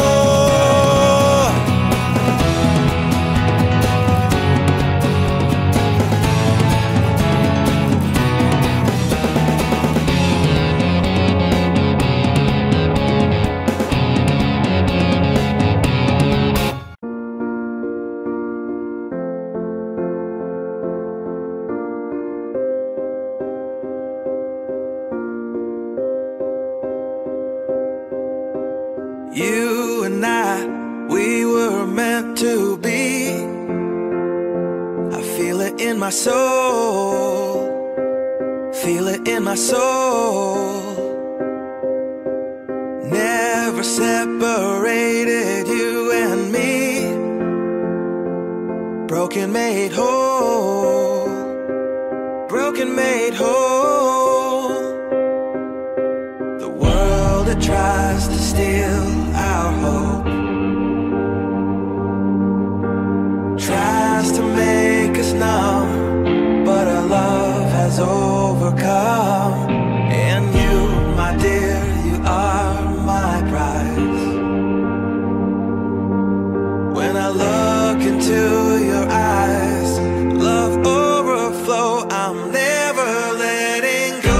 You and I, we were meant to be. I feel it in my soul, feel it in my soul. Never separated, you and me. Broken made whole, broken made whole. The world that tries to steal our hope tries to make us numb, but our love has overcome. And you, my dear, you are my prize. When I look into your eyes, love overflow, I'm never letting go.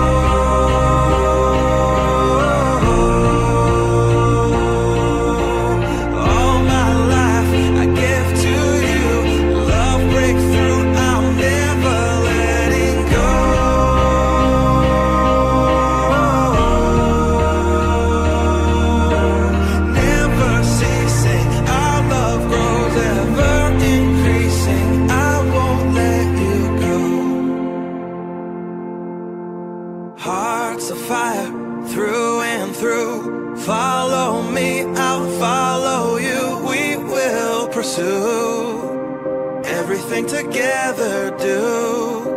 Hearts of fire through and through. Follow me, I'll follow you. We will pursue everything together, do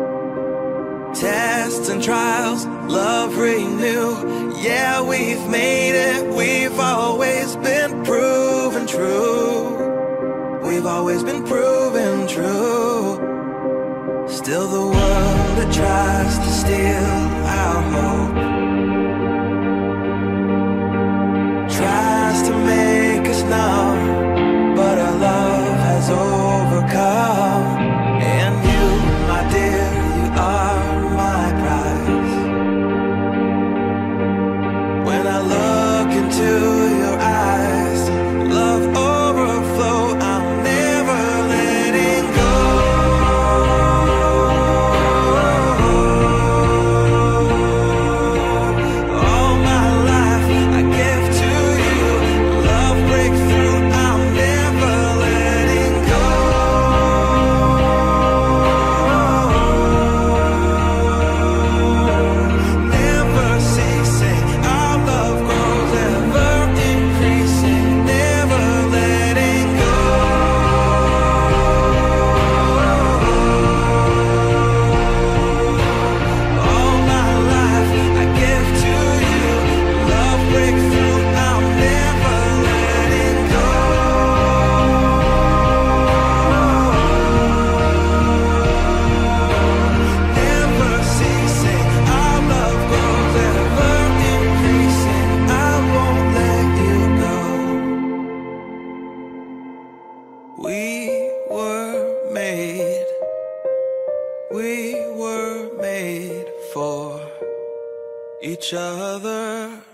tests and trials, love renew. Yeah, we've made it, we've always been proven true. We've always been proven true. Still the world that tries to steal our hope tries to make us numb, but our love has overcome. And you, my dear, you are my prize. When I look into your eyes, love overflow, I'm never letting go. We were made for each other.